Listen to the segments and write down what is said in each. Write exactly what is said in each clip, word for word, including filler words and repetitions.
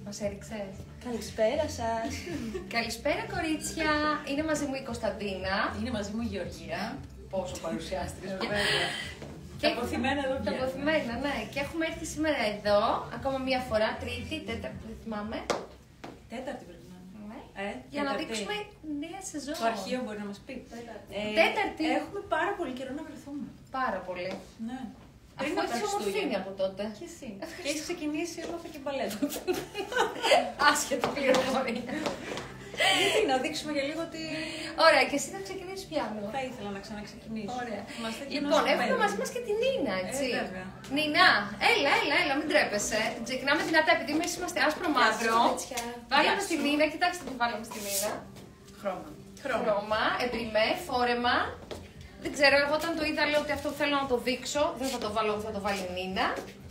Μας έριξες. Καλησπέρα σας. Καλησπέρα κορίτσια. Είναι μαζί μου η Κωνσταντίνα. Είναι μαζί μου η Γεωργία. Πόσο παρουσιάστρια. Βέβαια. Και τα αποθυμένα εδώ Τα βγαίνουν. αποθυμένα, ναι. Και έχουμε έρθει σήμερα εδώ, ακόμα μία φορά, τρίτη, τέταρτη, δεν θυμάμαι. Τέταρτη πρέπει να είναι. Ναι. Ε, Για να τέταρτη. δείξουμε νέα σεζόν. Το αρχείο μπορεί να μας πει. Ε, Τέταρτη. Έχουμε πάρα πολύ καιρό να βρεθούμε. Πάρα πολύ. Ναι. Αφού από τα έχεις ομορφύνει Χριστούγεννα. από τότε. Και εσύ. Και έχεις ξεκινήσει έμαθα και μπαλέτο. Άσχετη πληροφορία. Γιατί να δείξουμε για λίγο ότι Ωραία, και εσύ θα ξεκινήσεις πιάνο. θα ήθελα να ξαναξεκινήσω. Ωραία. Είμαστε και Λοιπόν, ενός έχουμε παιδί. μαζί μας και την Νίνα, έτσι. Ε, βέβαια. Νίνα, έλα, έλα, έλα, μην τρέπεσαι. Ξεκινάμε δυνατά, επειδή εμείς είμαστε άσπρο μαύρο. Βάλαμε Γεια στη σου. Νίνα, κοιτάξτε τι βάλαμε στη Νίνα. Χρώμα. Χρώμα, εμπριμέ, φόρεμα. Δεν ξέρω, εγώ όταν το είδα λέω ότι αυτό θέλω να το δείξω. Δεν θα το βάλω, θα το βάλει η Νίνα.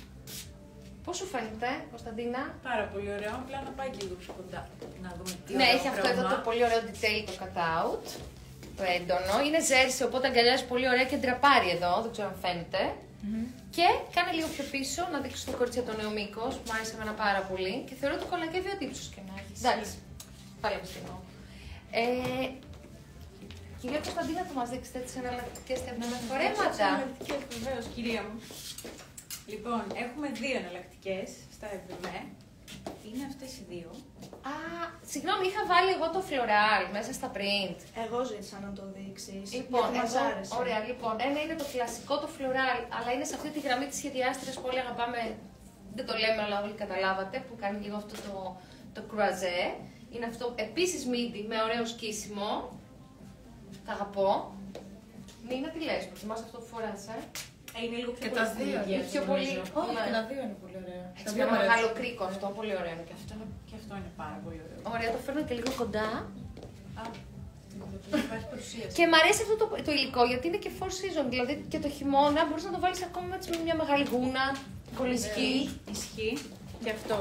Πώς σου φαίνεται, Κωνσταντίνα? Πάρα πολύ ωραίο. Απλά να πάει και λίγο πιο κοντά. Να δούμε τι Ναι, ωραίο έχει αυτό εδώ χρώμα. το πολύ ωραίο detail το cutout. Το έντονο. Είναι ζέρση, οπότε αγκαλιάζει πολύ ωραία και ντραπάρει εδώ. Δεν ξέρω αν φαίνεται. Mm-hmm. Και κάνε λίγο πιο πίσω να δείξω στο κορίτσια το νέο μήκος που μου άρεσε εμένα πάρα πολύ. Και θεωρώ το κολλάει και δύο τύψους και να έχει. Εντάξει. Πάλι επιστήμω. Ε, Κυρία Κωνσταντίνα, θα μας δείξετε τις εναλλακτικές φορέματα. Εναλλακτικές, βεβαίως, κυρία μου. Λοιπόν, έχουμε δύο εναλλακτικές στα εμπριμέ. Είναι αυτές οι δύο. Α, συγγνώμη, είχα βάλει εγώ το floral μέσα στα print. Εγώ ζήτησα να το δείξεις. Λοιπόν, γιατί μας εδώ, άρεσε. ωραία, λοιπόν, ένα είναι το κλασικό, το floral, αλλά είναι σε αυτή τη γραμμή της σχεδιάστριας που όλοι αγαπάμε, δεν το λέμε, αλλά όλοι καταλάβατε, που κάνει λίγο αυτό το, το croisé. Είναι αυτό επίσης midi με ωραίο σκίσιμο. Τα αγαπώ. Νίνα, τι λες, προτιμάς αυτό που φοράς, ε? Ε, είναι λίγο πιο Και πολύ τα στην δύο ηλικία είναι σου, πιο πολύ. νομίζω. Όχι, Ναι. και τα δύο είναι πολύ ωραία. Έτσι, Τα με δύο ένα μου μεγάλο αρέσουν. κρίκο αυτό, πολύ ωραίο είναι και αυτό. Και αυτό είναι πάρα πολύ ωραίο. Ωραία, το φέρνω και λίγο κοντά. Α, υπάρχει παρουσίαση. Και μ' αρέσει αυτό το, το υλικό γιατί είναι και four season, δηλαδή και το χειμώνα μπορείς να το βάλεις ακόμα έτσι με μια μεγάλη γούνα, κολλησκή. Ισχύει. Και αυτό.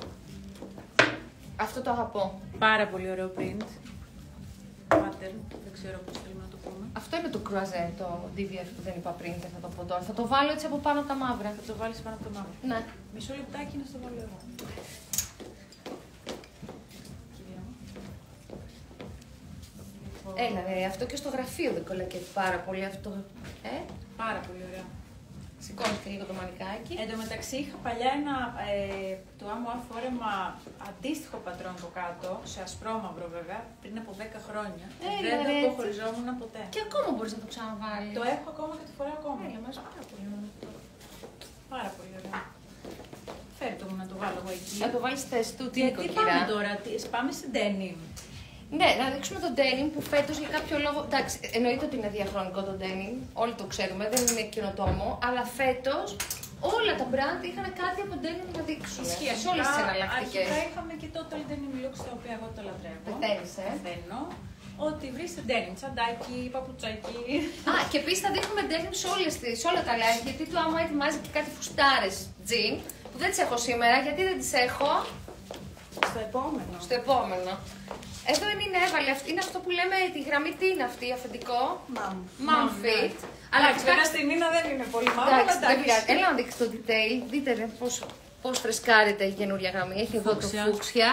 Αυτό το αγαπώ. Πάρα πολύ ωραίο print. Pattern. Δεν ξέρω πώς θέλουμε να το πούμε. Αυτό είναι το croisé, το ντι βι εφ που δεν είπα πριν και θα το πω τώρα. Θα το βάλω έτσι από πάνω τα μαύρα. Θα το βάλεις πάνω από το μαύρο. Ναι. Μισό λεπτάκι να στο βάλω εγώ. Κυρία μου. Έλα, ρε, αυτό και στο γραφείο δεν κολλάει και πάρα πολύ αυτό. Ε, Πάρα πολύ ωραίο. σηκώνεις και λίγο το μανικάκι. Εν τω μεταξύ είχα παλιά ένα ε, το άμμο φόρεμα αντίστοιχο πατρόν από κάτω, σε ασπρόμαυρο βέβαια, πριν από δέκα χρόνια. Ε, δεν ρε, το έτσι. αποχωριζόμουν ποτέ. Και ακόμα μπορείς να το ξαναβάλεις. Το έχω ακόμα και το φοράω ακόμα. Έλα, μας πάρα πολύ ωραίο αυτό. Πάρα πολύ ωραίο. Φέρτε μου να το βάλω εγώ εκεί. Να το βάλεις στη θέση του, τι Γιατί πάμε νοικοκυρά. τώρα, τι- πάμε στην denim. Ναι, να δείξουμε το denim που φέτος για κάποιο λόγο. Εντάξει, εννοείται ότι είναι διαχρονικό το denim, όλοι το ξέρουμε, δεν είναι καινοτόμο, αλλά φέτος όλα τα brand είχαν κάτι από denim να δείξουν. Ισχύει. Σε όλες τις Αρχικά- εναλλακτικές. Αρχικά είχαμε και το total denim looks, τα οποία εγώ το λατρεύω. Πεθαίνεις, ε. Πεθαίνω. Ότι βρίσκεται denim, τσαντάκι, παπουτσάκι. Α, και επίσης θα δείχνουμε denim σε, όλες τις, σε όλα τα live, γιατί το άμα ετοιμάζει και κάτι φουστάρες jean, που δεν τις έχω σήμερα, γιατί δεν τις έχω, Στο επόμενο. στο επόμενο. Εδώ είναι, είναι, έβαλε, αυτή- είναι αυτό που λέμε τη γραμμή, τι είναι αυτή, αφεντικό, Μαμ. mom fit. Αλλά Αλλά βέβαια στην Νίνα δεν είναι πολύ μαύρο. εντάξει, δεν εντάξει. πειράζει. Έλα να δείξει το detail. Δείτε ρε, πώς, πώς φρεσκάρεται η καινούργια γραμμή. Έχει εδώ το Φούξια. φούξια.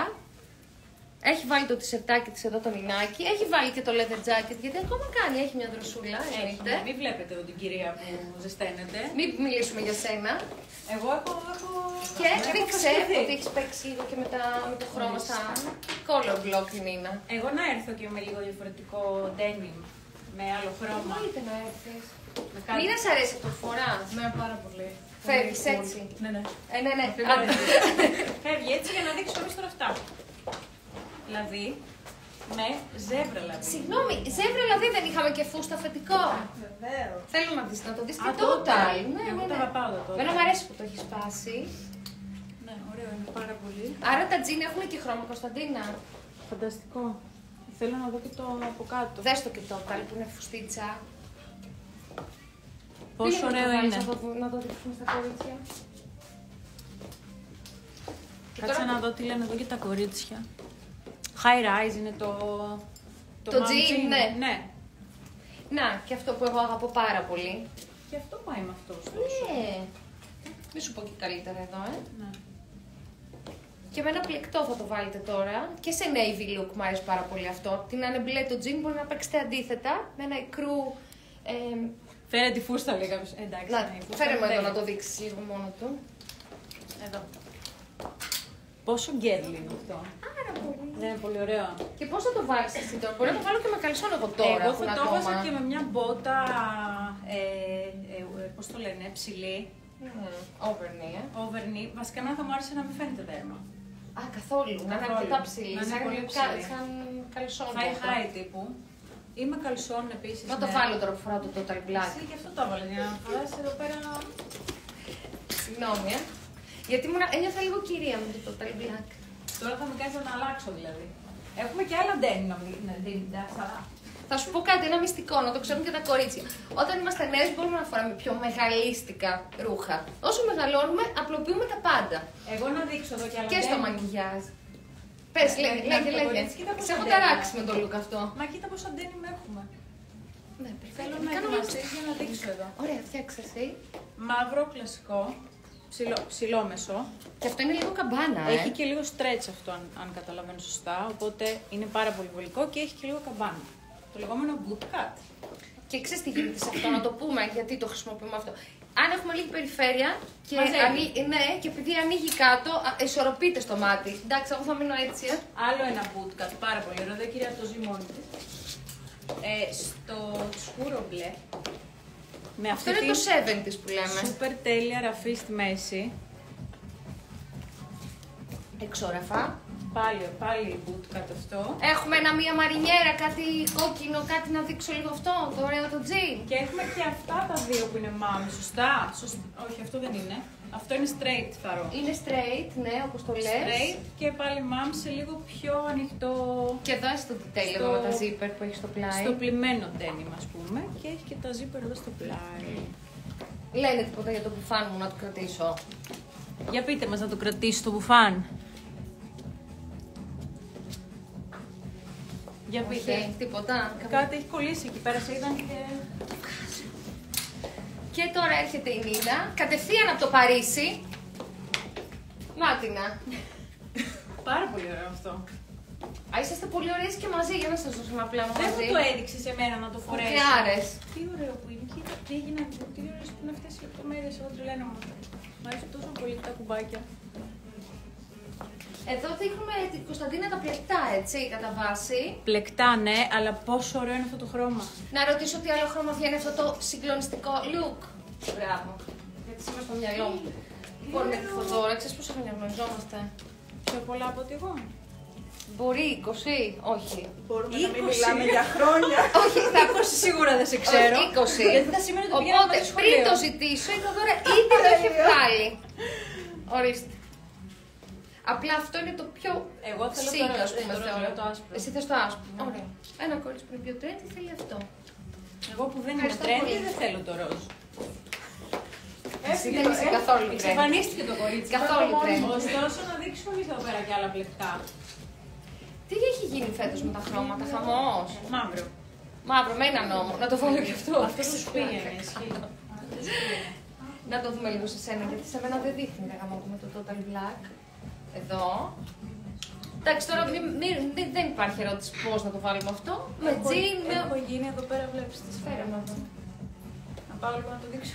Έχει βάλει το τισερτάκι της εδώ το μινάκι. Έχει βάλει και το leather jacket γιατί ακόμα κάνει. Έχει μια δροσούλα. Έχει, εννοείται. μην βλέπετε εδώ την κυρία που ζεσταίνεται. Μην μιλήσουμε για σένα. Εγώ έχω. έχω... Και έχω ρίξε φρασκευτεί. ότι έχει παίξει λίγο και με, τα, με το χρώμα στα color block η Νίνα. Εγώ να έρθω και με λίγο διαφορετικό denim. Με άλλο χρώμα. Μπορείτε να έρθεις. Με κάτι. Νίνα, σ' αρέσει αυτό που φοράς. Ναι, πάρα πολύ. Φεύγεις Πολύ, έτσι. πολύ. Ναι, ναι. Ε, ναι, ναι. Φεύγει. Άντε. Φεύγει έτσι για να δείξω εμείς τώρα αυτά. Δηλαδή, με ζεύρα λαδί. Συγγνώμη, ζεύρα δηλαδή δεν είχαμε και φούστα αφεντικό. Βεβαίω. Θέλω να δεις, να το δεις Α, και τότε. total. Ναι, Εγώ ναι, το ναι. αγαπάω το total. Εμένα μου αρέσει που το έχει σπάσει. Ναι, ωραίο είναι πάρα πολύ. Άρα τα τζιν έχουν και χρώμα, Κωνσταντίνα. Φανταστικό. Θέλω να δω και το από κάτω. Δες το και total που είναι φουστίτσα. Πόσο Πήγαινε να ωραίο το βάλεις είναι. Να το, να το δείξουμε στα κορίτσια. Και Κάτσε τώρα να δω τι λένε εδώ και τα κορίτσια. High rise είναι το. Το mom jean, jean. ναι. ναι. Να, και αυτό που εγώ αγαπώ πάρα πολύ. Και αυτό πάει με αυτό ωστόσο. Ναι. Μη σου πω και καλύτερα εδώ, ε. Ναι. Και με ένα πλεκτό θα το βάλετε τώρα. Και σε navy look μου αρέσει πάρα πολύ αυτό. Την αν μπλε το jean μπορεί να παίξετε αντίθετα με ένα ικρού. Ε, Φέρε τη φούστα, λέει κάποιος. Εντάξει, να, ναι, η φούστα φέρε μου είναι εδώ να τέλεια. το δείξεις λίγο μόνο του. Εδώ. Πόσο γκέρλι είναι αυτό. Άρα πολύ. Δεν είναι πολύ ωραίο. Και πώς θα το βάλεις εσύ τώρα, μπορεί να το βάλω και με καλσόν εγώ τώρα. Εγώ που είναι θα το ακόμα. έβαζα και με μια μπότα, ε, ε, ε, πώς το λένε, ψηλή, Mm, overknee, ε. overknee. Βασικά εμένα θα μου άρεσε να μην φαίνεται δέρμα. Α, καθόλου. Να είναι Καθόλου. αρκετά ψηλή. Να είναι Σαν, πολύ κα, ψηλή. σαν καλσόν. High μπότα. high τύπου. Είμαι καλσόν επίσης. Θα το ναι. βάλω τώρα που φοράω το total black. Εσύ και αυτό το έβαλες για να φοράς εδώ πέρα. Συγγνώμη, ε. Γιατί ήμουν, ένιωθα λίγο κυρία με το total black. Τώρα θα με κάνεις να αλλάξω δηλαδή. Έχουμε και άλλα ντένι να μην δίνει. Θα σου πω κάτι, ένα μυστικό, να το ξέρουν και τα κορίτσια. Όταν είμαστε νέες μπορούμε να φοράμε πιο μεγαλίστικα ρούχα. Όσο μεγαλώνουμε, απλοποιούμε τα πάντα. Εγώ να δείξω εδώ και άλλα Και στο ντένι. μαγιγιάζ. Πες, Ε, λέγε, ε, λέγε, να το λέγε. κορίτσι, κοίτα πώς Σε έχω αντέχει. ταράξει με το look αυτό. Μα κοίτα πόσο ντένι με έχουμε. Ναι, Θέλω perfect. να Κάνω ετοιμαστείς για να δείξω εδώ. Ωραία, φτιάξε εσύ. Μαύρο κλασικό, ψηλό, ψηλόμεσο. Και αυτό είναι λίγο καμπάνα, ε. Έχει και λίγο stretch αυτό, αν, αν καταλαβαίνω σωστά. Οπότε είναι πάρα πολύ βολικό και έχει και λίγο καμπάνα. Το λεγόμενο boot cut. Και ξέρεις τι γίνεται σε αυτό, να το πούμε γιατί το χρησιμοποιούμε αυτό. Αν έχουμε λίγη περιφέρεια και, Μαζεύει. ανοί... ναι, και επειδή ανοίγει κάτω, α, ισορροπείται στο μάτι. Εντάξει, εγώ θα μείνω έτσι, ε. Άλλο ένα boot cut, πάρα πολύ ωραίο. Εδώ η κυρία το ζει μόνη της. Ε, στο σκούρο μπλε. Με Αυτό αυτή είναι την το εβδομήντα που λέμε. super τέλεια ραφή στη μέση. Εξώραφα. Πάλι, πάλι boot cut αυτό. Έχουμε ένα μία μαρινιέρα, κάτι κόκκινο, κάτι να δείξω λίγο αυτό, το ωραίο το jean. Και έχουμε και αυτά τα δύο που είναι μάμι, σωστά. Σωσ- Όχι, αυτό δεν είναι. Αυτό είναι straight, θαρώ. Είναι straight, ναι, όπως το λες. Straight και πάλι μάμ σε λίγο πιο ανοιχτό. Και εδώ έχει το detail Στο- εδώ με τα zipper που έχει στο πλάι. Στο πλημμένο denim, ας πούμε. Και έχει και τα zipper εδώ στο πλάι. Λένε τίποτα για το μπουφάν μου να το κρατήσω. Για πείτε μας να το κρατήσω το μπουφάν. Για πείτε. Όχι, τίποτα. Κάτι έχει κολλήσει εκεί πέρα, σε είδαν και... Και τώρα έρχεται η Νίνα, κατευθείαν από το Παρίσι. Νάτινα. Πάρα πολύ ωραίο αυτό. Α, είσαστε πολύ ωραίες και μαζί, για να σας δώσω ένα πλάνο Δεν μου μαζί. το έδειξε σε μένα να το φορέσω. Κουκλιάρες. Τι ωραίο που είναι. Κοίτα, τι έγιναν, τι ωραίες που είναι αυτές οι λεπτομέρειες, εγώ τρελαίνομαι. Μ' αρέσουν τόσο πολύ τα κουμπάκια. Εδώ δείχνουμε την Κωνσταντίνα τα πλεκτά, έτσι, κατά βάση. Πλεκτά, ναι, αλλά πόσο ωραίο είναι αυτό το χρώμα. Να ρωτήσω τι άλλο χρώμα βγαίνει αυτό το συγκλονιστικό look. Μπράβο. Γιατί σήμερα στο μυαλό μου. Μπορεί να εκφω τώρα, ξέρεις πόσα χρόνια γνωριζόμαστε. Πιο πολλά από ότι εγώ. Μπορεί είκοσι, όχι. Μπορούμε να μην είκοσι. μιλάμε για χρόνια. Όχι, θα είκοσι σίγουρα δεν σε ξέρω. Όχι, είκοσι. Γιατί θα σημαίνει ότι πηγαίναμε Οπότε στο πριν σχολείο. το ζητήσω, η Θοδώρα ήδη το έχει βγάλει. Ορίστε. Απλά αυτό είναι το πιο Εγώ θέλω το chic, ροζ, ας πούμε, το ροζ, θεωρώ. το άσπρο. Εσύ θες το άσπρο. Ωραία. Ένα κορίτσι που είναι πιο trendy θέλει αυτό. Εγώ που δεν είμαι Ευχαριστώ trendy πολύ. δεν θέλω το ροζ. Εσύ δεν είσαι καθόλου trendy. Εξαφανίστηκε το κορίτσι. Καθόλου Μόνο trendy. μου. Ωστόσο να δείξουμε εμείς εδώ πέρα και άλλα πλεκτά. Τι έχει γίνει φέτος με τα χρώματα, χαμός. Μαύρο. Μαύρο, με έναν νόμο. Να το βάλω και αυτό. Αυτό σου πήγαινε, ισχύει. Να το δούμε λίγο σε σένα, γιατί σε μένα δεν δείχνει ρε γαμό με το total black. Εδώ. Εντάξει, τώρα μη, μη, μη- δεν υπάρχει ερώτηση πώς να το βάλουμε αυτό. Με Έχω- jean, με... Έχω γίνει εδώ πέρα, βλέπεις τη σφαίρα. Φέρε με εδώ. Να πάω λίγο να το δείξω.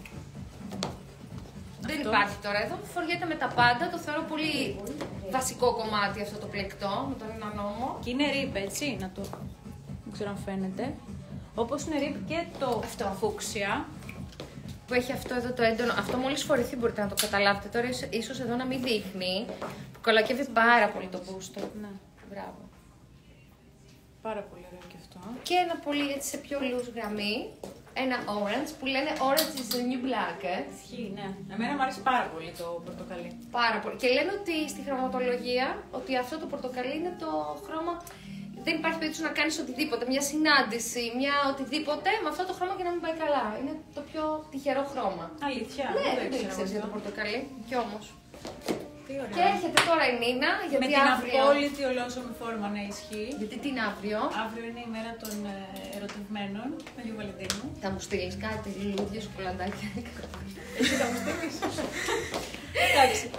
Δεν Αυτό. υπάρχει τώρα εδώ. Φοριέται με τα πάντα. Το θεωρώ πολύ βασικό κομμάτι αυτό το πλεκτό με τον ένα νόμο. Και είναι ρίπ, έτσι, να το... Δεν ξέρω αν φαίνεται. Όπως είναι ρίπ και το Αυτό. φούξια. Που έχει αυτό εδώ το έντονο. Αυτό μόλις φορηθεί μπορείτε να το καταλάβετε. Τώρα ίσως- ίσως εδώ να μην δείχνει. Που κολακεύει πάρα πολύ το μπούστο. Ναι, Μπράβο. πάρα πολύ ωραίο και αυτό. Και ένα πολύ έτσι σε πιο loose γραμμή. Ένα orange που λένε orange is the new black, ε. Ισχύει, ναι. Εμένα μου αρέσει πάρα πολύ το πορτοκαλί. Πάρα πολύ. Και λένε ότι στη χρωματολογία ότι αυτό το πορτοκαλί είναι το χρώμα. Δεν υπάρχει περίπτωση να κάνει οτιδήποτε, μια συνάντηση, μια οτιδήποτε με αυτό το χρώμα και να μην πάει καλά. Είναι το πιο τυχερό χρώμα. Αλήθεια, Ναι, δεν δεν το το ήξερα ήξερε για το αυτό. πορτοκαλί. Κι όμω. Τι ωραία. Και έρχεται τώρα η Νίνα, Με γιατί την αύριο. απόλυτη ολόσωμη φόρμα να ισχύει. Γιατί την αύριο Αύριο είναι η μέρα των ε, ερωτευμένων, Αγίου Βαλεντίνου. θα μου στείλει κάτι, λουλούδια, σοκολατάκια. Εσύ θα μου στείλεις. Εντάξει. Αυτό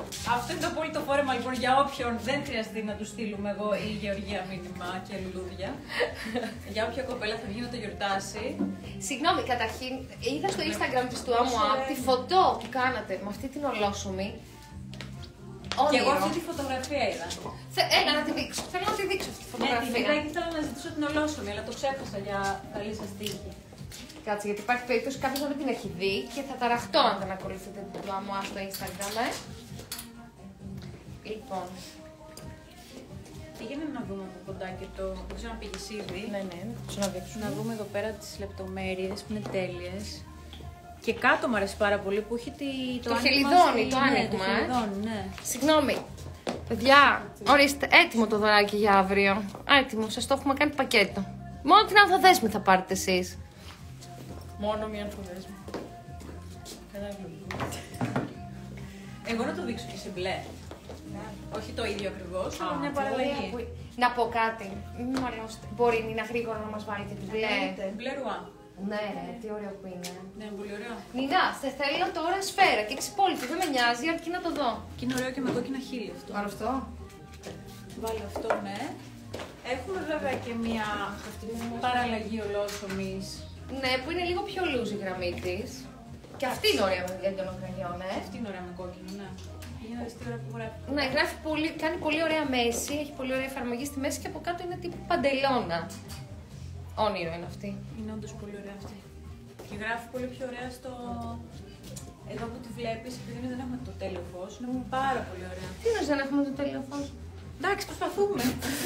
Αυτό είναι το απόλυτο φόρεμα λοιπόν για όποιον δεν χρειαστεί να του στείλουμε εγώ ή η Γεωργία μήνυμα και λουλούδια. Για όποια κοπέλα θα βγει να το γιορτάσει. Συγγνώμη, καταρχήν είδα στο Instagram της του Άμμο App τη φωτό που κάνατε με αυτή την ολόσωμη. Και εγώ Όνειρο. αυτή τη φωτογραφία είδα. Θε, έλα να τη δείξω. Θέλω να τη δείξω αυτή τη Ναι, τη φωτογραφία. είδα και ήθελα να ζητήσω την ολόσωμη, αλλά το ξέχασα για καλή σας τύχη. Κάτσε, γιατί υπάρχει περίπτωση κάποιο να μην την έχει δει και θα ταραχτώ αν δεν ακολουθείτε το Άμμο App στο Instagram. Ε. Λοιπόν. Πήγαινε να δούμε από κοντά και το. Δεν ξέρω αν πήγες ήδη. Ναι, ναι, να το ξαναδείξουμε. Να δούμε εδώ πέρα τις λεπτομέρειες που είναι τέλειες. Και κάτω μου αρέσει πάρα πολύ που έχει τη, Το άνοιγμα χελιδόνι, στη- το ναι, άνοιγμα, το ε. χελιδόνι, ναι. Συγγνώμη. Παιδιά, ορίστε, έτοιμο το δωράκι για αύριο. Έτοιμο, σας το έχουμε κάνει πακέτο. Μόνο την ανθοδέσμη θα πάρετε εσείς. Μόνο μία ανθοδέσμη. Ένα γλυκό. Εγώ να το δείξω και σε μπλε. Όχι το ίδιο ακριβώς, αλλά Α, μια τι παραλλαγή. ωραία που- Να πω κάτι. Μην μου μαλώσετε. Μπορεί να γρήγορα να μας βάλει και την μπλε. Μπλε ρουά. Ναι, ρε, τι ωραίο που είναι. Ναι, πολύ ωραίο. Νινά, σε θέλω τώρα σφαίρα και ξυπόλυτη. Δεν με νοιάζει, αρκεί να το δω. Και είναι ωραίο και με κόκκινα χείλη αυτό. Άρα αυτό. Βάλε αυτό, ναι. Έχουμε βέβαια και μια παραλλαγή ολόσωμης. Ναι, που είναι λίγο πιο loose η γραμμή τη. Και αυτή είναι ωραία με έντονο κραγιόν, ε. Αυτή είναι ωραία με κόκκινο, ναι. Για να δεις τι ώρα που γράφει. Ναι, γράφει πολύ, κάνει πολύ ωραία μέση, έχει πολύ ωραία εφαρμογή στη μέση και από κάτω είναι τύπου παντελώνα. Όνειρο είναι αυτή. Είναι όντως πολύ ωραία αυτή. Και γράφει πολύ πιο ωραία στο. Εδώ που τη βλέπεις, επειδή εμείς δεν έχουμε το τέλειο φως, είναι πάρα πολύ ωραία. Τι να δεν έχουμε το τέλειο φως. Εντάξει, προσπαθούμε.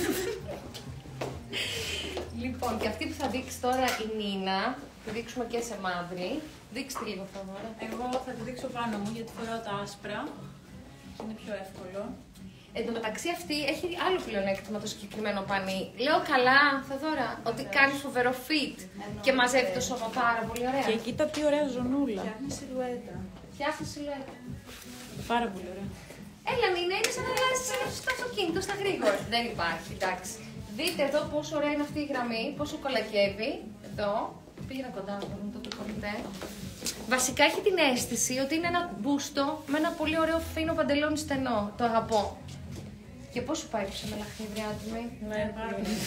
Λοιπόν, και αυτή που θα δείξει τώρα η Νίνα, θα δείξουμε και σε μαύρη. Δείξτε λίγο αυτό τώρα. Εγώ θα τη δείξω πάνω μου γιατί φοράω τα άσπρα. Είναι πιο εύκολο. Εν τω μεταξύ αυτή έχει άλλο πλεονέκτημα το συγκεκριμένο πανί. Λέω καλά, Θεοδώρα, ότι κάνει φοβερό fit και μαζεύει το σώμα πάρα πολύ ωραία. Και κοίτα τι ωραία ζωνούλα. Φτιάχνει σιλουέτα. Φτιάχνει σιλουέτα. Πάρα πολύ ωραία. Έλα, Νίνα, είναι σαν να αλλάζει στο αυτοκίνητο στα γρήγορα. Δεν υπάρχει, εντάξει. Δείτε εδώ πόσο ωραία είναι αυτή η γραμμή, πόσο κολακεύει. Εδώ. Πήγα κοντά να δούμε το τεκολτέ. Βασικά έχει την αίσθηση ότι είναι ένα μπούστο με ένα πολύ ωραίο φίνο παντελόνι στενό. Το αγαπώ. Και πώς σου πάει σε μελαχνίδρια άτιμη. Ναι, πάρα πολύ.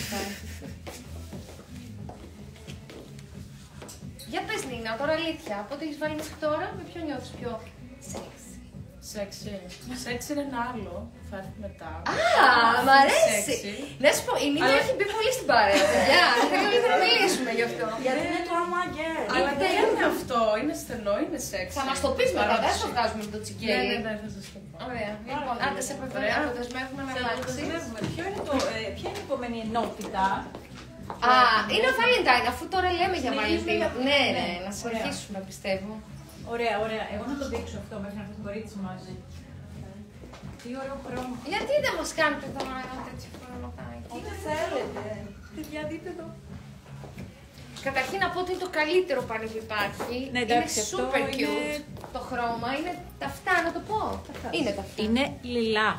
Για πες Νίνα, τώρα αλήθεια, από ό,τι έχεις βάλει μέχρι τώρα, με ποιο νιώθεις πιο sexy. Σεξι. Σεξι είναι ένα άλλο. Θα έρθει μετά. Α, μ' αρέσει. Sexy. Να σου πω, η Νίνα Αλλά- έχει μπει πολύ στην παρέα, παιδιά. Θέλω λίγο να μιλήσουμε γι' αυτό. Γιατί είναι το άμα γκέρ. Αλλά Είναι δεν τέλειο. είναι αυτό. Είναι στενό, είναι σεξι. Θα μας το πεις μετά, δεν Παρότι- το βγάζουμε με το Ναι, τσιγκέλι. ναι, ναι, θα σας το πω. Ωραία. Λοιπόν, άντε σε Ωραία. αποδεσμεύουμε να Θα αλλάξεις. αποδεσμεύουμε. Ποιο είναι το, ε, ποια είναι η επόμενη ενότητα. Α, είναι ο Valentine, αφού τώρα λέμε για Συνεχίζουμε Valentine. για- Ναι, ναι, ναι, να ωραία. συνεχίσουμε πιστεύω. Ωραία, ωραία. Εγώ να το δείξω αυτό μέχρι να έρθει το κορίτσι μαζί. Τι ωραίο χρώμα. Γιατί δεν μας κάνετε τώρα ένα τέτοιο χρωματάκι. Ό,τι θέλετε. Παιδιά, δείτε το. Καταρχήν να πω ότι είναι το καλύτερο πανί που υπάρχει. Ναι, εντάξει, είναι αυτό super είναι- cute. Το χρώμα είναι ταυτά, να το πω. Είναι ταυτά. Είναι λιλά.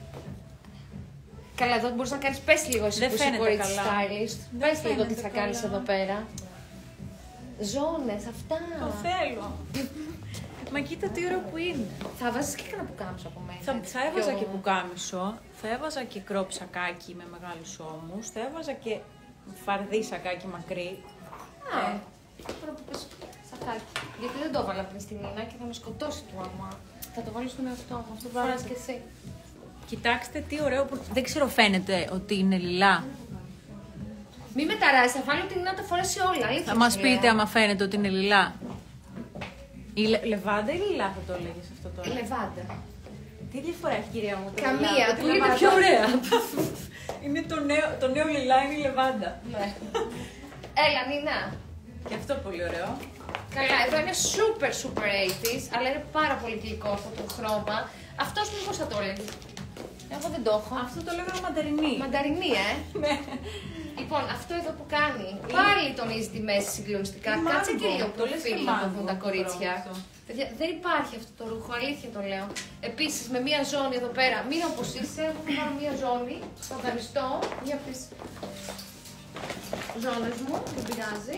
Καλά, εδώ μπορείς να κάνεις, πες λίγο εσύ Δεν που είσαι φαίνεται κορίτσι καλά. stylist. Δεν Πες λίγο τι φαίνεται θα κάνεις καλά. εδώ πέρα. Ζώνες, αυτά. Το θέλω. Μα κοίτα τι ωραίο που είναι. Θα βάζεις και κανένα πουκάμισο από μέσα. Θα, έτσι, θα έβαζα πιο- και πουκάμισο, θα έβαζα και κρόπ σακάκι με μεγάλους ώμους, θα έβαζα και φαρδί σακάκι μακρύ. Α, τώρα που πες σακάκι. Γιατί δεν το έβαλα πριν στην Νίνα και θα με σκοτώσει του άμα. Θα το βάλω στον εαυτό μου, αυτό που φοράς και εσύ. Κοιτάξτε τι ωραίο που... Δεν ξέρω φαίνεται ότι είναι λιλά. Μη με ταράζει, θα βάλω την Νίνα να τα φορέσει όλα. Αλήθεια Θα μας σου πείτε λέω. άμα φαίνεται ότι είναι λιλά. Η λε- λεβάντα ή λιλά θα το έλεγες αυτό τώρα. Λεβάντα. Τι διαφορά έχει κυρία μου το Καμία, λιλά, του το είναι λεβάντα. πιο ωραία. Είναι το νέο, το νέο λιλά είναι η λεβάντα. Ναι. Έλα, Νίνα. Και αυτό πολύ ωραίο. Καλά, εδώ είναι super super ογδόντα, αλλά είναι πάρα πολύ γλυκό αυτό το χρώμα. Αυτός μήπως θα το έλεγε. Εγώ δεν το έχω. Αυτό το λέγαμε μανταρινή. Μανταρινή, ε. Ναι. Λοιπόν, αυτό εδώ που κάνει, πάλι τονίζει τη μέση συγκλονιστικά. Είναι Κάτσε και μάγκο. λίγο Το λες προφίλ και να το μάγκο δουν τα το κορίτσια. χρώμα αυτό. Παιδιά, δεν υπάρχει αυτό το ρούχο, αλήθεια το λέω. Επίσης, με μία ζώνη εδώ πέρα, μην όπως είσαι, έχω πάρει μία ζώνη, το δανειστώ, μία από τις ζώνες μου, δεν πειράζει.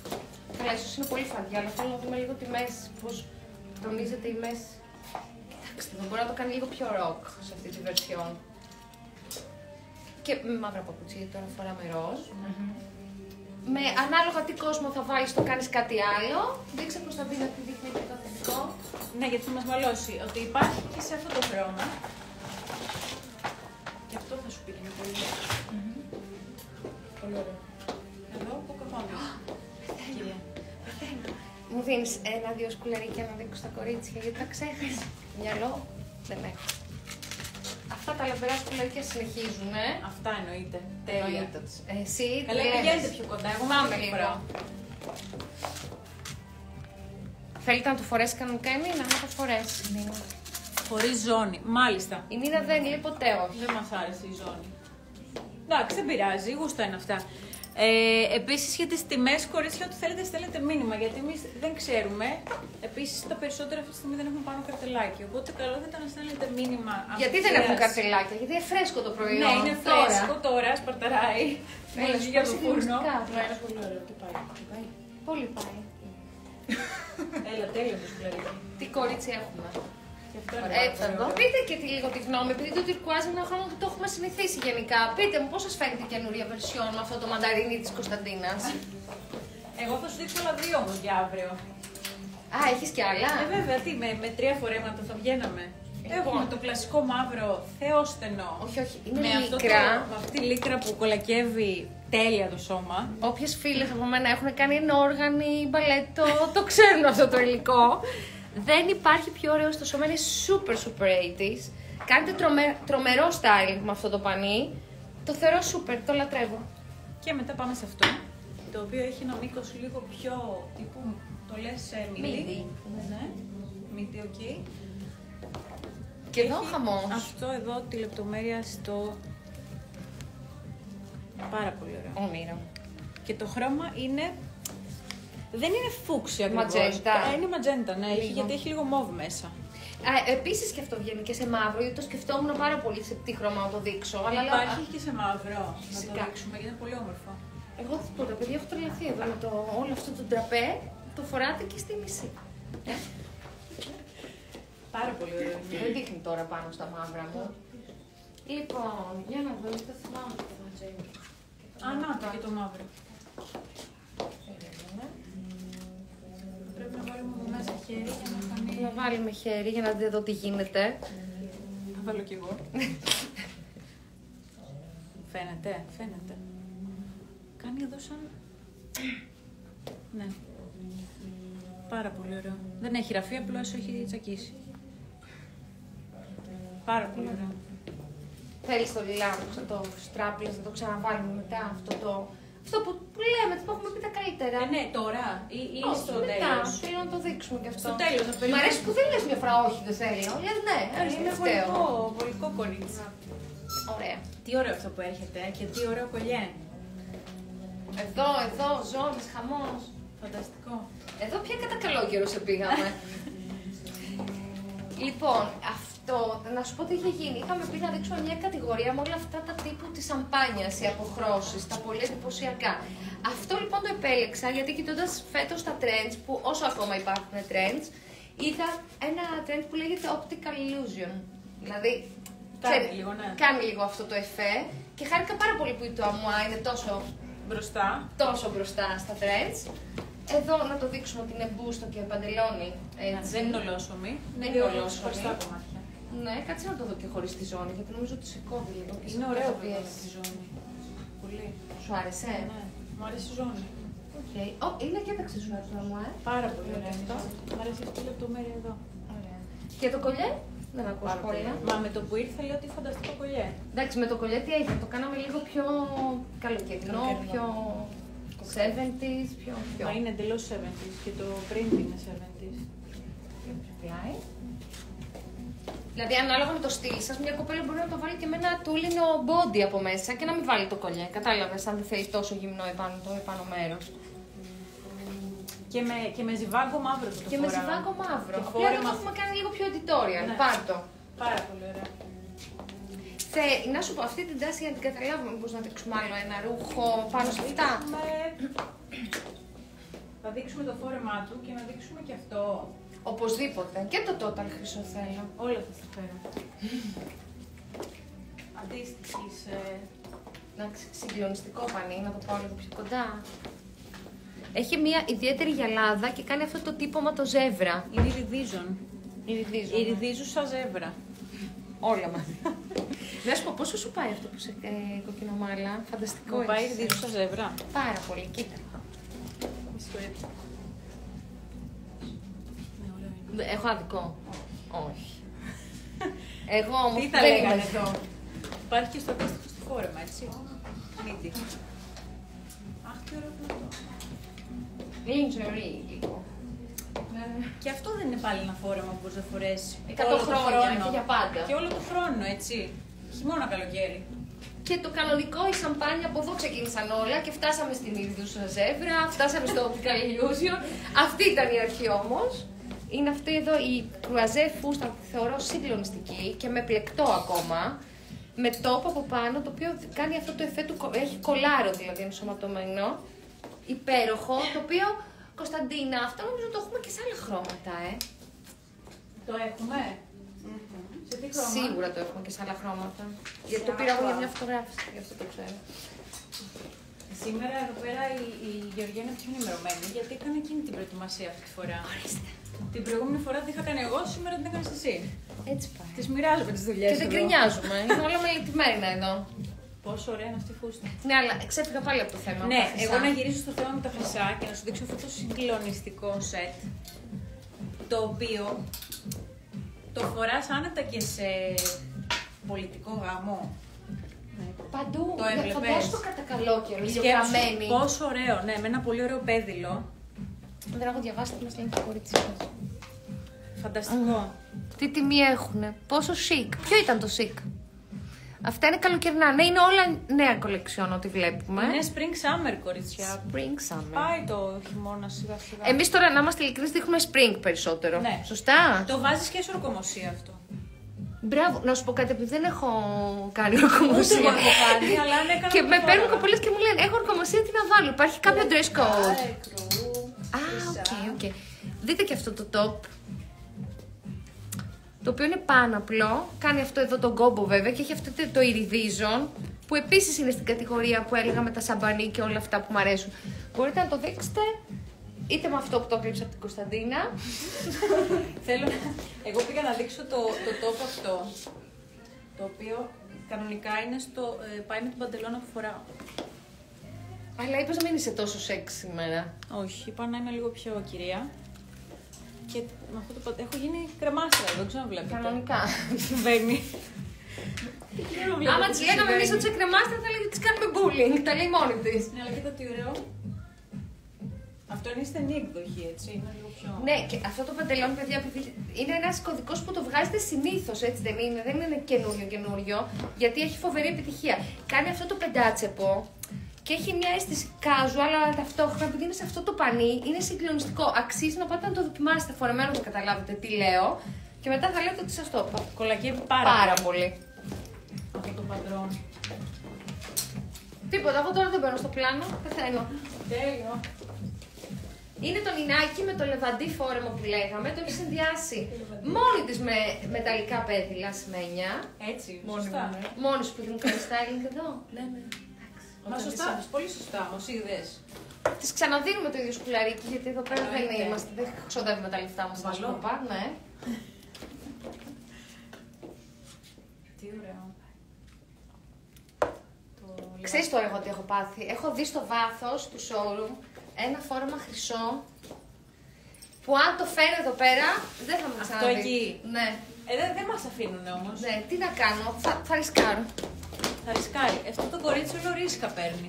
Καλά, ίσως είναι πολύ φαρδιά, αλλά θέλω να δούμε λίγο τη μέση, πώς τονίζεται η μέση. Θα μπορεί να το κάνει λίγο πιο rock σε αυτή τη version. Και με μαύρα παπούτσια, γιατί τώρα φοράμε ροζ. Mm-hmm. Με ανάλογα τι κόσμο θα βάλεις, το κάνεις κάτι άλλο. Δείξε προς τα πίνα τι δείχνει και το θετικό. Ναι, γιατί θα μας μαλώσει ότι υπάρχει και σε αυτό το χρώμα. Και αυτό θα σου πήγαινε πολύ. Mm-hmm. Πολύ ωραίο. Εδώ που καπώνεις. Κυρία. Μου δίνεις ένα-δύο σκουλαρίκια να δείξω στα κορίτσια, γιατί τα ξέχασα. Μυαλό δεν έχω. Αυτά τα λαμπερά σκουλαρίκια συνεχίζουν, ε. Αυτά εννοείται. Τέλεια. Εσύ καλά, πηγαίνετε πιο κοντά. Εγώ πάμε λίγο. Θέλετε να το φορέσει κανονικά η Νίνα, να το φορέσει. Νίνα. Χωρίς ζώνη, μάλιστα. Η Νίνα δεν λέει ποτέ όχι. Δεν μας άρεσε η ζώνη. Εντάξει, δεν πειράζει, γούστα είναι αυτά. Ε, επίσης για τις τιμές, κορίτσια, ό,τι θέλετε στέλνετε μήνυμα, γιατί εμείς δεν ξέρουμε. Επίσης τα περισσότερα αυτή τη στιγμή δεν έχουν πάνω καρτελάκι, οπότε καλό θα ήταν να στέλνετε μήνυμα. Γιατί δεν έχουν καρτελάκια, γιατί είναι φρέσκο το προϊόν. Ναι, είναι φρέσκο τώρα, σπαρταράει. Μόλις για το φούρνο. Είναι πολύ ωραίο. Τι πάει. Τι πάει. Πολύ πάει. Έλα, τέλειο το σκουλαρίκι. Τι κορίτσι έχουμε. Έτσι θα δω. Πείτε και τη, λίγο τη γνώμη, επειδή το τυρκουάζ είναι ένα χρώμα που το έχουμε συνηθίσει γενικά. Πείτε μου πώς σας φαίνεται η καινούρια version με αυτό το μανταρίνι της Κωνσταντίνας. Εγώ θα σου δείξω άλλα δύο όμως για αύριο. Α, έχεις κι άλλα. Ε, βέβαια, τι, με, με τρία φορέματα θα βγαίναμε. Λοιπόν. Έχουμε το κλασικό μαύρο, θεόστενο. Όχι, όχι, είναι με λίκρα. Αυτό το, με αυτή τη λίκρα που κολακεύει τέλεια το σώμα. Όποιες φίλες από μένα έχουν κάνει ενόργανη, μπαλέτο, το ξέρουν αυτό το υλικό. Δεν υπάρχει πιο ωραίο στο σώμα, είναι super super ογδόντα. Κάνετε τρομε, τρομερό styling με αυτό το πανί. Το θεωρώ super, το λατρεύω. Και μετά πάμε σε αυτό, το οποίο έχει ένα μήκος λίγο πιο τύπου, το λες ε, μidi. Midi. Ναι, midi, οκ. Και εδώ Έχει χαμός. Αυτό εδώ τη λεπτομέρεια στο... Πάρα πολύ ωραίο. Όνειρο. Και το χρώμα είναι... Δεν είναι φούξια ακριβώς. Ματζέντα. Ε, είναι ματζέντα, ναι, Λίγο. έχει, γιατί έχει λίγο μόβ μέσα. Α, επίσης και αυτό βγαίνει και σε μαύρο, γιατί το σκεφτόμουν πάρα πολύ σε τι χρώμα να το δείξω. Αλλά λέω, Υπάρχει α, και σε μαύρο. Να φυσικά. το δείξουμε, γιατί είναι πολύ όμορφο. εγώ δεν πω, τα παιδιά έχω τρελαθεί εδώ με το, όλο αυτό το ντραπέ. Το φοράτε και στη μισή. Πάρα πολύ ωραίο. Δεν δείχνει τώρα πάνω στα μαύρα μου. Λοιπόν, για να δω, δεν θυμάμαι το ματζέντα. Α, να το και το μαύρο. Πρέπει να βάλουμε από μέσα χέρι για να φανεί. Να βάλουμε χέρι για να δείτε εδώ τι γίνεται. Θα βάλω κι εγώ. Φαίνεται, φαίνεται. Κάνει εδώ σαν... Ναι. Πάρα πολύ ωραίο. Δεν έχει ραφεί, απλώς έχει τσακίσει. Πάρα πολύ ωραίο. Θέλεις το λιλά, το strapless, να το ξαναβάλουμε μετά αυτό το... Αυτό που, που λέμε, που έχουμε πει τα καλύτερα. Ε, ναι, τώρα ή, ή Όχι, στο μετά, τέλος. θέλω να το δείξουμε κι αυτό. Στο τέλος, να Μ' αρέσει που δεν λες μια φορά όχι, δεν θέλω. Λες ναι, Ε, ένας είναι τελευταίο. βολικό, βολικό κορίτσι. Ωραία. Τι ωραίο αυτό που έρχεται και τι ωραίο κολλιέ. Εδώ, εδώ, ζώνης, χαμός. Φανταστικό. Εδώ πια κατά καλό καιρό σε πήγαμε. Λοιπόν, αυτό, να σου πω τι είχε γίνει. Είχαμε πει να δείξουμε μια κατηγορία με όλα αυτά τα τύπου της σαμπάνιας, οι αποχρώσεις, τα πολύ εντυπωσιακά. Αυτό λοιπόν το επέλεξα γιατί κοιτώντας φέτος τα trends, που όσο ακόμα υπάρχουν trends, είδα ένα trend που λέγεται optical illusion. Δηλαδή, Κάνει ξέρει, λίγο, ναι. κάνει λίγο αυτό το εφέ και χάρηκα πάρα πολύ που η Τοαμουά είναι τόσο, Μπροστά. τόσο μπροστά στα trends. Εδώ να το δείξουμε ότι είναι μπούστο και παντελόνι. Έτσι. Δεν είναι ολόσωμη. Δεν δύο είναι ολόσωμη. χωριστά κομμάτια. Ναι, κάτσε να το δω και χωρίς τη ζώνη, γιατί νομίζω ότι σε κόβει λίγο. και σε Είναι ωραίο πιέζει. βέβαια με τη ζώνη. Πολύ. Σου άρεσε? Ναι, μου αρέσει η ζώνη. Okay. Oh, είναι και τα αξεσουάρια μου, ε. Πάρα πολύ Είναι ωραία. και αυτό. Μου αρέσει αυτή η λεπτομέρεια εδώ. Ωραία. Και το κολλιέ, δεν ακούω Πάρα πολύ. σχόλια. Μα με το που ήρθε λέω ότι φανταστικό κολλιέ. Εντάξει, με το κολλιέ τι έγινε, το κάναμε λίγο πιο καλοκαιρινό, Καλοκαιρινό. πιο εβδομήντα, πιο πιο. Μα είναι εντελώς εβδομήντα και το print είναι εβδομήντα. Πλάι. Δηλαδή, ανάλογα με το στυλ σας, μια κοπέλα μπορεί να το βάλει και με ένα τούλινο body από μέσα και να μην βάλει το κολλιέ. Κατάλαβες, αν δεν θέλει τόσο γυμνό επάνω, το επάνω μέρος. Και με, και με ζιβάγκο μαύρο το Και με φοράω. ζιβάγκο μαύρο. Και Απλά φόρεμα- εδώ το έχουμε κάνει λίγο πιο editorial. Ναι. Πάρ' το. Πάρα πολύ ωραία. Θε, να σου πω, αυτή την τάση για να την καταλάβουμε, μήπως να δείξουμε άλλο ένα ρούχο πάνω σε αυτά. Δείξουμε- Θα δείξουμε το φόρεμά του και να δείξουμε και αυτό. Οπωσδήποτε. Και το total χρυσό θέλω. Όλα θα τα φέρω. Αντίστοιχης. Ε... Εντάξει, συγκλονιστικό πανί, να το πάω λίγο πιο κοντά. Έχει μια ιδιαίτερη γυαλάδα και κάνει αυτό το τύπομα το ζεύρα. Είναι ιριδίζον. Ιριδίζον. Ιριδίζουσα ζεύρα. Όλα μαζί. Να σου πω πόσο σου πάει αυτό που σε ε, κοκκινομάλα. Φανταστικό. Μου πάει έχεις. ιριδίζουσα ζεύρα. Πάρα πολύ, κοίτα. Έχω άδικο. Όχι. Εγώ όμως Τι θα δεν λέγανε είμαι εδώ. Υπάρχει και στο αντίστοιχο στο φόρεμα, έτσι. Μύτη. Αχ, τι ωραίο αυτό. Lingerie λίγο. Και αυτό δεν είναι πάλι ένα φόρεμα που μπορείς να φορέσεις Εκατό χρόνια και για πάντα. Και όλο το χρόνο, έτσι. Χειμώνα, καλοκαίρι. Και το κανονικό, η σαμπάνια, από εδώ ξεκίνησαν όλα και φτάσαμε στην Ιριδούσα ζεύρα, φτάσαμε στο Optical Illusion. Αυτή ήταν η αρχή όμως. Είναι αυτή εδώ η κρουαζέ φούστα που θεωρώ συγκλονιστική και με πλεκτό ακόμα. Με τόπο από πάνω, το οποίο κάνει αυτό το εφέ του, έχει κολάρο δηλαδή ενσωματωμένο. Υπέροχο, το οποίο, Κωνσταντίνα, αυτό νομίζω το έχουμε και σε άλλα χρώματα, ε. Το έχουμε. Mm-hmm. Σε τι χρώμα? Σίγουρα το έχουμε και σε άλλα χρώματα. Σε Γιατί το πήρα εγώ aqua. για μια φωτογράφηση, γι' αυτό το ξέρω. Σήμερα εδώ πέρα η, η Γεωργία είναι πιο ενημερωμένη, γιατί έκανε εκείνη την προετοιμασία αυτή τη φορά. Ορίστε. Την προηγούμενη φορά την είχα κάνει εγώ, σήμερα την έκανες εσύ. Έτσι πάει. Τις μοιράζομαι τις δουλειές. Και δεν εδώ. γκρινιάζουμε, είναι όλα μελετημένα εδώ. Πόσο ωραία είναι αυτή η φούστα. Ναι, αλλά ξέφυγα πάλι από το θέμα. Ναι, από τα χρυσά. εγώ να γυρίσω στο θέμα με τα χρυσά και να σου δείξω αυτό το συγκλονιστικό σετ. Το οποίο το φοράς άνετα και σε πολιτικό γάμο. Παντού, Το έβλεπες. φαντάσου το κατά καλό καιρό, Σκέψου ηλιογραμμένη. πόσο ωραίο, ναι, με ένα πολύ ωραίο πέδιλο. Δεν έχω διαβάσει τι μας λένε και κορίτσι μας. Φανταστικό. Τι τιμή έχουνε, πόσο chic. Ποιο ήταν το chic? Αυτά είναι καλοκαιρινά, ναι, είναι όλα νέα κολεξιόν ό,τι βλέπουμε. Είναι spring summer, κορίτσια. Spring summer. Πάει το χειμώνα σιγά σιγά. Εμείς τώρα, να είμαστε ειλικρινείς, δείχνουμε spring περισσότερο. Ναι. Σωστά. Το βάζεις και σε ορκομοσία αυτό. Μπράβο, να σου πω κάτι, επειδή δεν έχω κάνει Ούτε ορκομοσία. εγώ έχω κάνει, αλλά αν έκανα Και το με φορά. παίρνουν κοπέλες και μου λένε: έχω ορκομοσία, τι να βάλω, υπάρχει κάποιο dress code. Έκρου, Α, χρυσά. οκ, οκ. Δείτε και αυτό το top. Το οποίο είναι πάνω απλό. Κάνει αυτό εδώ τον κόμπο βέβαια και έχει αυτό το iridizon που επίσης είναι στην κατηγορία που έλεγα με τα σαμπανί και όλα αυτά που μου αρέσουν. Μπορείτε να το δείξετε είτε με αυτό που το έκλειψα από την Κωνσταντίνα. Θέλω, εγώ πήγα να δείξω το, το top αυτό, το οποίο κανονικά είναι στο, ε, πάει με την παντελώνα που φοράω. Αλλά είπες να μην είσαι τόσο σεξ σήμερα. Όχι, είπα να είμαι λίγο πιο κυρία. Και με αυτό το πα- έχω γίνει κρεμάστρα, δεν ξέρω να βλέπετε. Κανονικά. Τι συμβαίνει. Άμα τη λέγαμε εμεί ότι σε κρεμάστρα, θα λέγαμε ότι τη κάνουμε bullying. Τα λέει μόνη τη. Ναι, αλλά κοίτα τι ωραίο. Αυτό είναι η στενή εκδοχή, έτσι. Είναι λίγο πιο. Ναι, και αυτό το παντελόνι, παιδιά, επειδή είναι ένα κωδικό που το βγάζετε συνήθω, έτσι δεν είναι. Δεν είναι καινούριο καινούριο, γιατί έχει φοβερή επιτυχία. Κάνει αυτό το πεντάτσεπο και έχει μια αίσθηση casual, αλλά ταυτόχρονα επειδή είναι σε αυτό το πανί, είναι συγκλονιστικό. Αξίζει να πάτε να το δοκιμάσετε φορεμένο να καταλάβετε τι λέω. Και μετά θα λέτε ότι σας το είπα. Κολακεύει πάρα, Πάρα πολύ. Αυτό το παντρόν. Τίποτα, εγώ τώρα δεν μπαίνω στο πλάνο. Πεθαίνω. Τέλειο. Είναι το νινάκι με το λεβαντί φόρεμα που λέγαμε. Το έχει συνδυάσει μόνη της με μεταλλικά πέδιλα σημαίνια. Έτσι, Μόνη σωστά. μου, ναι. Μόνη σου που δεν κάνει styling εδώ. Ναι, ναι. Μα Όταν σωστά, είσαι- πολύ σωστά όμως, είδες. Τη ξαναδίνουμε το ίδιο σκουλαρίκι γιατί εδώ πέρα δεν Εννοείται. είμαστε. Δεν ξοδεύουμε τα λεφτά μα. Βαλό. Ναι. Τι ωραίο. Το Ξέρεις τώρα εγώ τι έχω πάθει. Έχω δει στο βάθος του showroom ένα φόρεμα χρυσό που αν το φέρω εδώ πέρα δεν θα με Αυτό ξαναδεί. εκεί. Ναι. Ε, δεν, δεν μας αφήνουν όμως. Ναι, τι να κάνω, θα, θα ρισκάρω. Θα ρισκάρει. Αυτό το κορίτσι όλο ρίσκα παίρνει.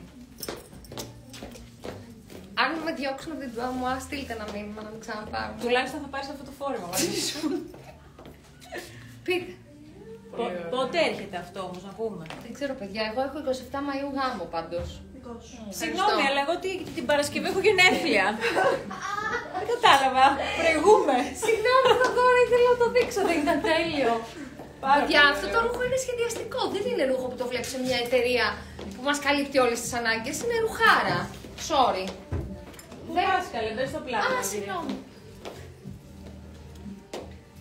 Αν με διώξουν από την δουλειά μου, α, στείλτε ένα μήνυμα να με ξαναπάρουν. Τουλάχιστον θα πάρεις αυτό το φόρεμα μαζί σου. Πείτε. Πο- Πότε έρχεται αυτό όμως, να πούμε. Δεν ξέρω, παιδιά, εγώ έχω εικοστή επτά Μαΐου γάμο πάντως. Συγγνώμη, αλλά εγώ τι- την Παρασκευή έχω γενέθλια. Δεν κατάλαβα. Προηγούμε. Συγγνώμη, θα δω, ήθελα να το δείξω, δεν ήταν τέλειο. Πάρα Παιδιά, πολύ αυτό ωραίο. το ρούχο είναι σχεδιαστικό. Δεν είναι ρούχο που το βλέπει σε μια εταιρεία που μα καλύπτει όλε τι ανάγκε. Είναι ρουχάρα. Sorry. Πού πας καλέ, μπες στο πλάνο. Α, κύριε. συγγνώμη.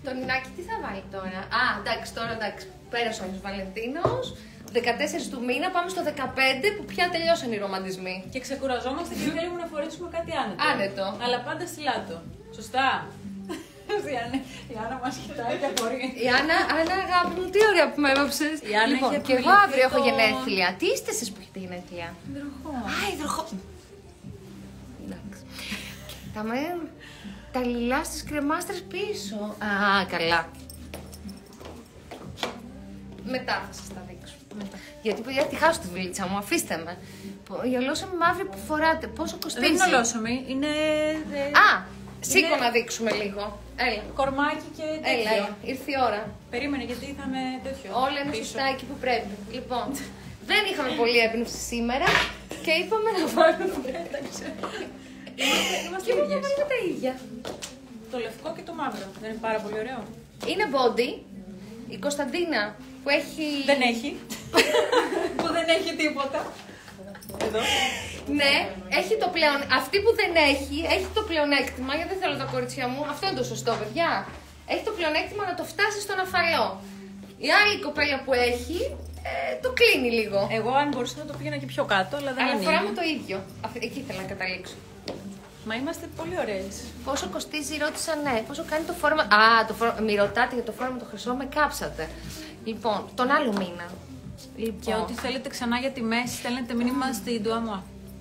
Το Νινάκι τι θα βάλει τώρα? Α, εντάξει, τώρα εντάξει, πέρασε ο Άγιος Βαλεντίνος. δεκατέσσερις του μήνα, πάμε στο δεκαπέντε που πια τελειώσαν οι ρομαντισμοί. Και ξεκουραζόμαστε και θέλουμε να φορέσουμε κάτι άνετο. Άνετο. Αλλά πάντα στυλάτο. Σωστά. Η Άννα, η Άννα μας κοιτάει και απορεί. Η Άννα, Άννα, αγάπη μου, τι ωραία που με έβαψες. Η Άννα Λοιπόν, έχει και εγώ απολυθεί αύριο έχω το- γενέθλια. Τι είστε εσείς που έχετε γενέθλια? Υδροχό. Α, υδροχό. Εντάξει. Κοιτάμε τα λιλά στις κρεμάστρες πίσω. Α, καλά. Μετά θα σας τα δείξω. Μετά. Γιατί παιδιά τη χάσω τη βιλίτσα μου, αφήστε με. Η ολόσωμη μαύρη που φοράτε, πόσο κοστίζει? Δεν είναι ολόσωμη, είναι. ε, Α, σήκω είναι- να δείξουμε λίγο. Έλα. Κορμάκι και Έλα, τέτοιο. έλα. Ήρθε η ώρα. Περίμενε γιατί θα είναι τέτοιο. Όλα είναι πίσω. σωστά εκεί που πρέπει. Λοιπόν, δεν είχαμε πολλή έμπνευση σήμερα και είπαμε να βάλουμε. Είμαστε, είμαστε Και είπαμε ίδιες. να βάλουμε τα ίδια. Το λευκό και το μαύρο. Δεν είναι πάρα πολύ ωραίο. Είναι body. Η Κωνσταντίνα που έχει. Δεν έχει. Που δεν έχει τίποτα. Εδώ. Ναι, έχει το πλέον. Αυτή που δεν έχει, έχει το πλεονέκτημα, γιατί δεν θέλω τα κορίτσια μου. Αυτό είναι το σωστό, παιδιά. Έχει το πλεονέκτημα να το φτάσει στον αφαλό. Η άλλη κοπέλα που έχει, ε, το κλείνει λίγο. Εγώ αν μπορούσα να το πήγαινα και πιο κάτω, αλλά δεν Αλλά ανοίγει. φοράμε το ίδιο. Αυτή- Εκεί ήθελα να καταλήξω. Μα είμαστε πολύ ωραίες. Πόσο κοστίζει, ρώτησα, ναι. Πόσο κάνει το φόρμα. Α, το φόρμα. Μη ρωτάτε για το φόρμα το χρυσό, με κάψατε. Λοιπόν, τον άλλο μήνα. Λοιπόν. Και ό,τι θέλετε ξανά για τιμές, στέλνετε μήνυμα στην Ντουαμουά.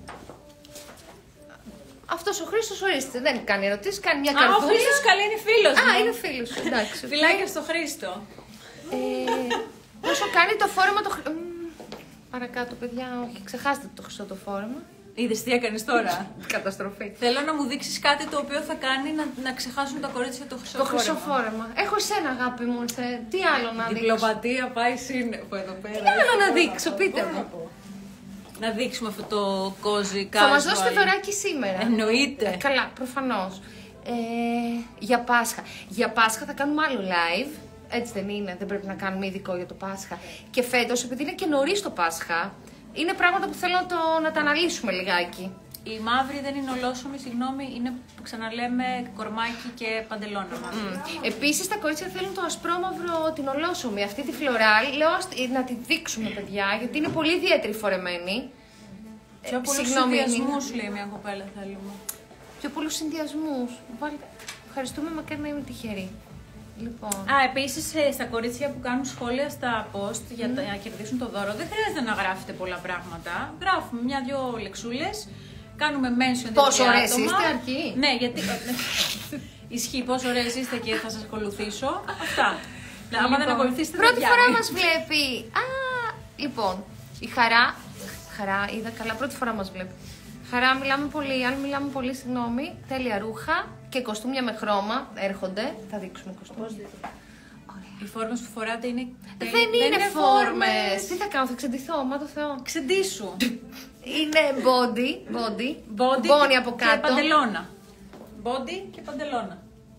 Αυτό ο Χρήστος, ορίστε, δεν κάνει ερωτήσεις, κάνει μια Α, ο καρδούλα. Χρήστος καλή είναι φίλος μου. Α, είναι φίλος σου, εντάξει. Φιλάκια στο Χρήστο. Ε, πόσο κάνει το φόρμα το χρυσό. Παρακάτω, παιδιά, όχι, ξεχάστε το χρυσό το φόρμα. Είδες τι έκανες τώρα. Καταστροφή. Θέλω να μου δείξεις κάτι το οποίο θα κάνει να, να ξεχάσουν τα κορίτσια το χρυσό Το χρυσό φόρεμα. φόρμα. Έχω εσένα, αγάπη μου, ήρθε. Τι άλλο να δείξω. Διπλωματία πάει σύννεφο εδώ πέρα. Τι άλλο να δείξω, πείτε μου. Να δείξουμε αυτό το κόζι casual. Θα μας δώσετε δωράκι σήμερα. Εννοείται. Ε, καλά, προφανώς. Ε, για Πάσχα. Για Πάσχα θα κάνουμε άλλο live. Έτσι δεν είναι, δεν πρέπει να κάνουμε ειδικό για το Πάσχα. Και φέτος, επειδή είναι και νωρίς το Πάσχα, είναι πράγματα που θέλω να, το, να τα αναλύσουμε λιγάκι. Η μαύρη δεν είναι ολόσωμη, συγγνώμη, είναι που ξαναλέμε κορμάκι και παντελώνα μαύρη. Mm. Επίσης τα κορίτσια θέλουν το ασπρόμαυρο, την ολόσωμη, αυτή τη φλωράλ. Λέω ας- να τη δείξουμε, παιδιά, γιατί είναι πολύ ιδιαίτερη φορεμένη. Πιο Ε, πολλούς συγγνώμη, συνδυασμούς, είναι- λέει μια κοπέλα, θέλουμε. Πιο πολλούς συνδυασμούς. Βάλτε. Ευχαριστούμε, μακάρι να είμαι τυχερή. Λοιπόν. Α, επίσης ε, στα κορίτσια που κάνουν σχόλια στα post για τα- να κερδίσουν το δώρο, δεν χρειάζεται να γράφετε πολλά πράγματα. Γράφουμε μια-δυο λεξούλες, κάνουμε mention Πόσο δύο-τρία ωραίες άτομα. είστε, αρκεί. Ναι, γιατί. Ισχύει πόσο ωραίες είστε και θα σας ακολουθήσω. Αυτά. Λοιπόν, άμα δεν ακολουθήσετε, δεν Πρώτη φορά πιάνει. μας βλέπει. Α, λοιπόν, η Χαρά. Χαρά, είδα καλά, πρώτη φορά μας βλέπει. Χαρά, μιλάμε πολύ. Αν μιλάμε πολύ, συγγνώμη. Τέλεια ρούχα και κοστούμια με χρώμα έρχονται. Θα δείξουμε κοστούμια. Οι φόρμες που φοράτε είναι. Δεν, τέλει- είναι φόρμες. Τι θα κάνω, θα ξεντηθώ, μα το Θεό. Ξεντήσου. Είναι body, body, Body μπόνι από και κάτω. παντελώνα. Body και παντελώνα.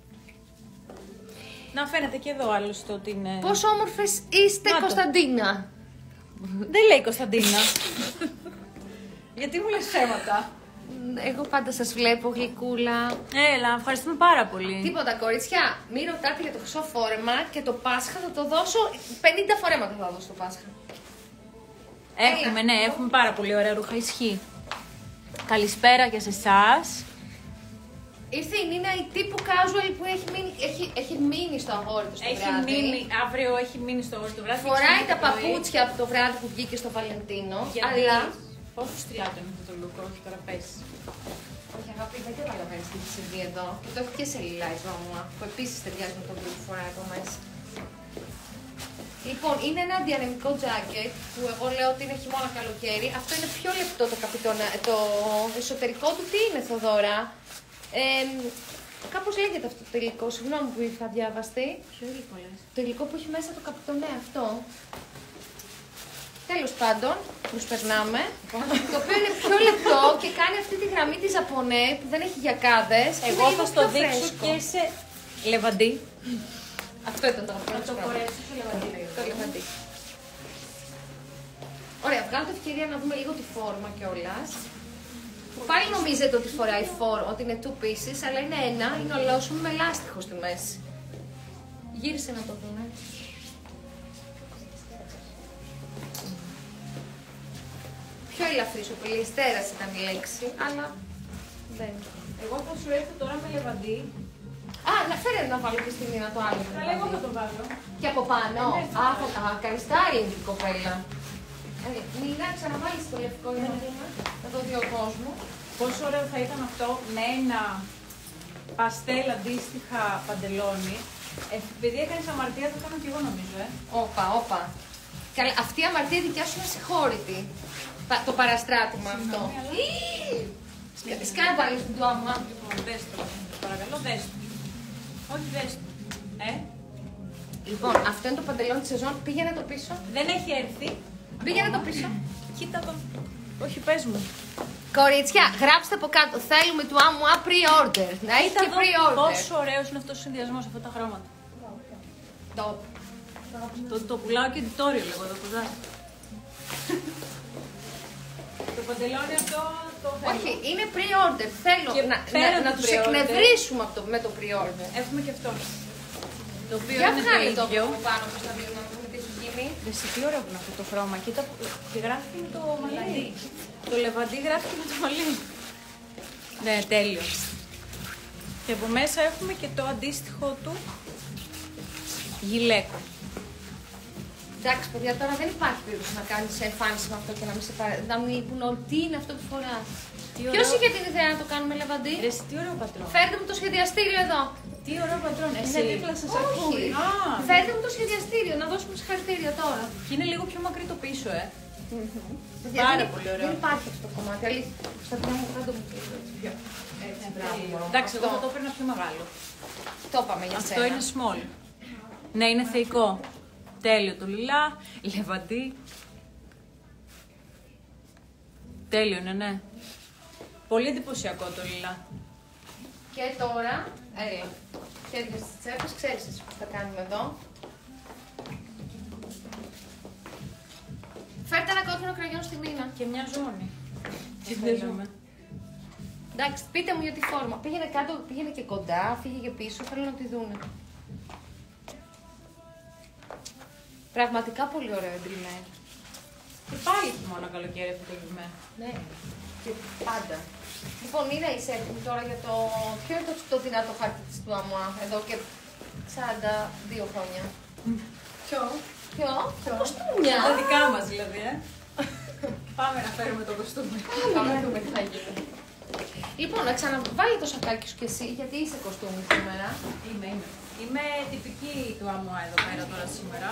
Να φαίνεται και εδώ άλλωστε ότι είναι. Πόσο όμορφες είστε, Να το. Κωνσταντίνα. Δεν λέει Κωνσταντίνα. Γιατί μου λες ψέματα. Εγώ πάντα σας βλέπω γλυκούλα. Έλα, ευχαριστούμε πάρα πολύ. Τίποτα, κορίτσια, μην ρωτάτε για το χρυσό φόρεμα και το Πάσχα θα το δώσω. πενήντα φορέματα θα δώσω το Πάσχα. Έχουμε, ναι, έχουμε πάρα πολύ ωραία ρούχα. Ισχύει. Καλησπέρα και σε εσάς. Ήρθε η Νίνα η τύπου casual που έχει μείνει, έχει, έχει μείνει στο αγόρι του στο Έχει βράδυ. μείνει, αύριο έχει μείνει στο, στο βράδυ. Φοράει και τα ξυπνάει το πρωί. παπούτσια από το βράδυ που βγήκε στο Βαλεντίνο. Γιατί... Αλλά. Πόσο στριάτο είναι αυτό το look, όχι τώρα πες. Όχι, αγάπη, δεν καταλαβαίνεις τι έχει συμβεί εδώ. Και το έχει και σε λιλά η δόμουα, που επίσης ταιριάζει με τον που φοράει εδώ μέσα. Λοιπόν, είναι ένα διανεμικό jacket που εγώ λέω ότι είναι χειμώνα καλοκαίρι. Αυτό είναι πιο λεπτό το καπιτόνα. Το εσωτερικό του τι είναι, Θοδώρα. Ε, κάπως λέγεται αυτό το υλικό. Συγγνώμη που ήρθα διάβαστη. Ποιο υλικό λες? Το υλικό που έχει μέσα το καπιτονέ αυτό. Τέλος πάντων, προσπερνάμε. Το οποίο είναι πιο λεπτό και κάνει αυτή τη γραμμή της Ζαπωνέ που δεν έχει γιακάδες. Εγώ είναι θα λίγο στο πιο δείξω φρέσκο. και σε λεβαντί. Αυτό ήταν το αγαπημένο Θα το της πράγμα. χωρέσω σε λεβαντί. Το λεβαντί. Ωραία, βγάλω την ευκαιρία να δούμε λίγο τη φόρμα κιόλας. Που πάλι νομίζετε ότι φοράει φόρμα, ότι είναι two pieces, αλλά είναι ένα, είναι ολόσωμο με λάστιχο στη μέση. Γύρισε να το δούμε. Πιο ελαφρύς, ο πολυεστέρας ήταν η λέξη, αλλά δεν. Εγώ θα σου έρθω τώρα με λεβαντί. Α, να φέρε να βάλω και στη μήνα το άλλο. Καλά, εγώ θα το βάλω. Και από πάνω. Α, θα τα κάνει styling η κοπέλα. Ε, Μήνα, ξαναβάλεις το λευκό για να δούμε. Να το δει ο κόσμος. Πόσο ωραίο θα ήταν αυτό με ένα παστέλ αντίστοιχα παντελόνι. Ε, επειδή έκανες αμαρτία, το κάνω και εγώ νομίζω, ε. Όπα, όπα. Καλά, αυτή η αμαρτία δικιά σου είναι συγχώρητη. Πα- Το παραστράτημα αυτό. Σκάνε βάλεις την του άμα. Λοιπόν, δες το. Παρακαλώ, δες το. Όχι, δες το. Ε, Λοιπόν, αυτό είναι το παντελόνι της σεζόν. Πήγαινε το πίσω. δεν έχει έρθει. Πήγαινε το πίσω. Κοίτα το. Όχι, πες μου. Κορίτσια, γράψτε από κάτω. Θέλουμε του άμμου pre-order. Να έχει Κοίτα και εδώ pre-order. πόσο ωραίος είναι αυτός ο συνδυασμός, αυτά τα χρώματα. Top. Το, το πουλάω και editorio λέγω εδώ κοντά. Το παντελόνι αυτό το θέλω. Όχι, είναι pre-order. Θέλω Και να, πέρα να, να του τους pre-order. εκνευρίσουμε από το, με το pre-order. Έχουμε και αυτό. Το οποίο Για είναι το βγάλε το ίδιο. από πάνω προς τα δύο να δούμε τι έχει γίνει. Εσύ τι ωραίο που είναι αυτό το χρώμα. Κοίτα που και γράφει με το μαλλί. Το λεβαντί γράφει με το μαλλί. Ναι, τέλειο. Και από μέσα έχουμε και το αντίστοιχο του γυλαίκο. Εντάξει, παιδιά, τώρα δεν υπάρχει περίπτωση να κάνει εμφάνιση με αυτό και να μην σε παρα... να μην πούνε ότι τι είναι αυτό που φορά. Ποιο ωραίο. είχε την ιδέα να το κάνουμε λεβαντί? Ρε, εσύ, τι ωραίο πατρόν. Φέρτε μου το σχεδιαστήριο εδώ. Τι ωραίο πατρόν. Εσύ. Είναι δίπλα σας ακούει. Α, Φέρτε μου το σχεδιαστήριο, να δώσουμε συγχαρητήρια τώρα. και είναι λίγο πιο μακρύ το πίσω, ε. Παιδιά, Πάρα δεν- πολύ ωραίο. Δεν υπάρχει αυτό το κομμάτι. Αλήθεια. Στα παιδιά μου δεν το μου πει έτσι πιο. Έτσι, μπράβο. Εντάξει, εγώ Αυτό. θα το έπαιρνα πιο μεγάλο. Το είπαμε για Αυτό σένα. είναι small. Ναι, είναι θεϊκό. Τέλειο το λιλά, λεβαντί. Τέλειο είναι, ναι. Πολύ εντυπωσιακό το λιλά. Και τώρα, έλα, χέρια στις τσέπες, ξέρεις εσύ πώς θα κάνουμε εδώ. Φέρτε ένα κόκκινο κραγιόν στη μήνα. Και μια ζώνη. Τι Τι θέλουμε. Εντάξει, πείτε μου για τη φόρμα. Πήγαινε κάτω, πήγαινε και κοντά, φύγε και πίσω, θέλω να τη δούνε. Πραγματικά πολύ ωραίο εμπριμέ. Και πάλι μόνο καλοκαίρι αυτό το λιμέ. Ναι, και πάντα. Λοιπόν, είναι είσαι έτοιμη τώρα για το... Ποιο είναι το, το δυνατό χάρτη της του Αμουά, εδώ και σαράντα δύο χρόνια. Ποιο? Ποιο? Το κοστούμια. Τα δικά μας δηλαδή, ε. Πάμε να φέρουμε το κοστούμι. Πάμε να δούμε τι θα γίνει. Λοιπόν, να ξαναβάλει το σακάκι σου κι εσύ, γιατί είσαι κοστούμι σήμερα. Είμαι, είμαι. Είμαι τυπική του Αμουά εδώ πέρα τώρα σήμερα.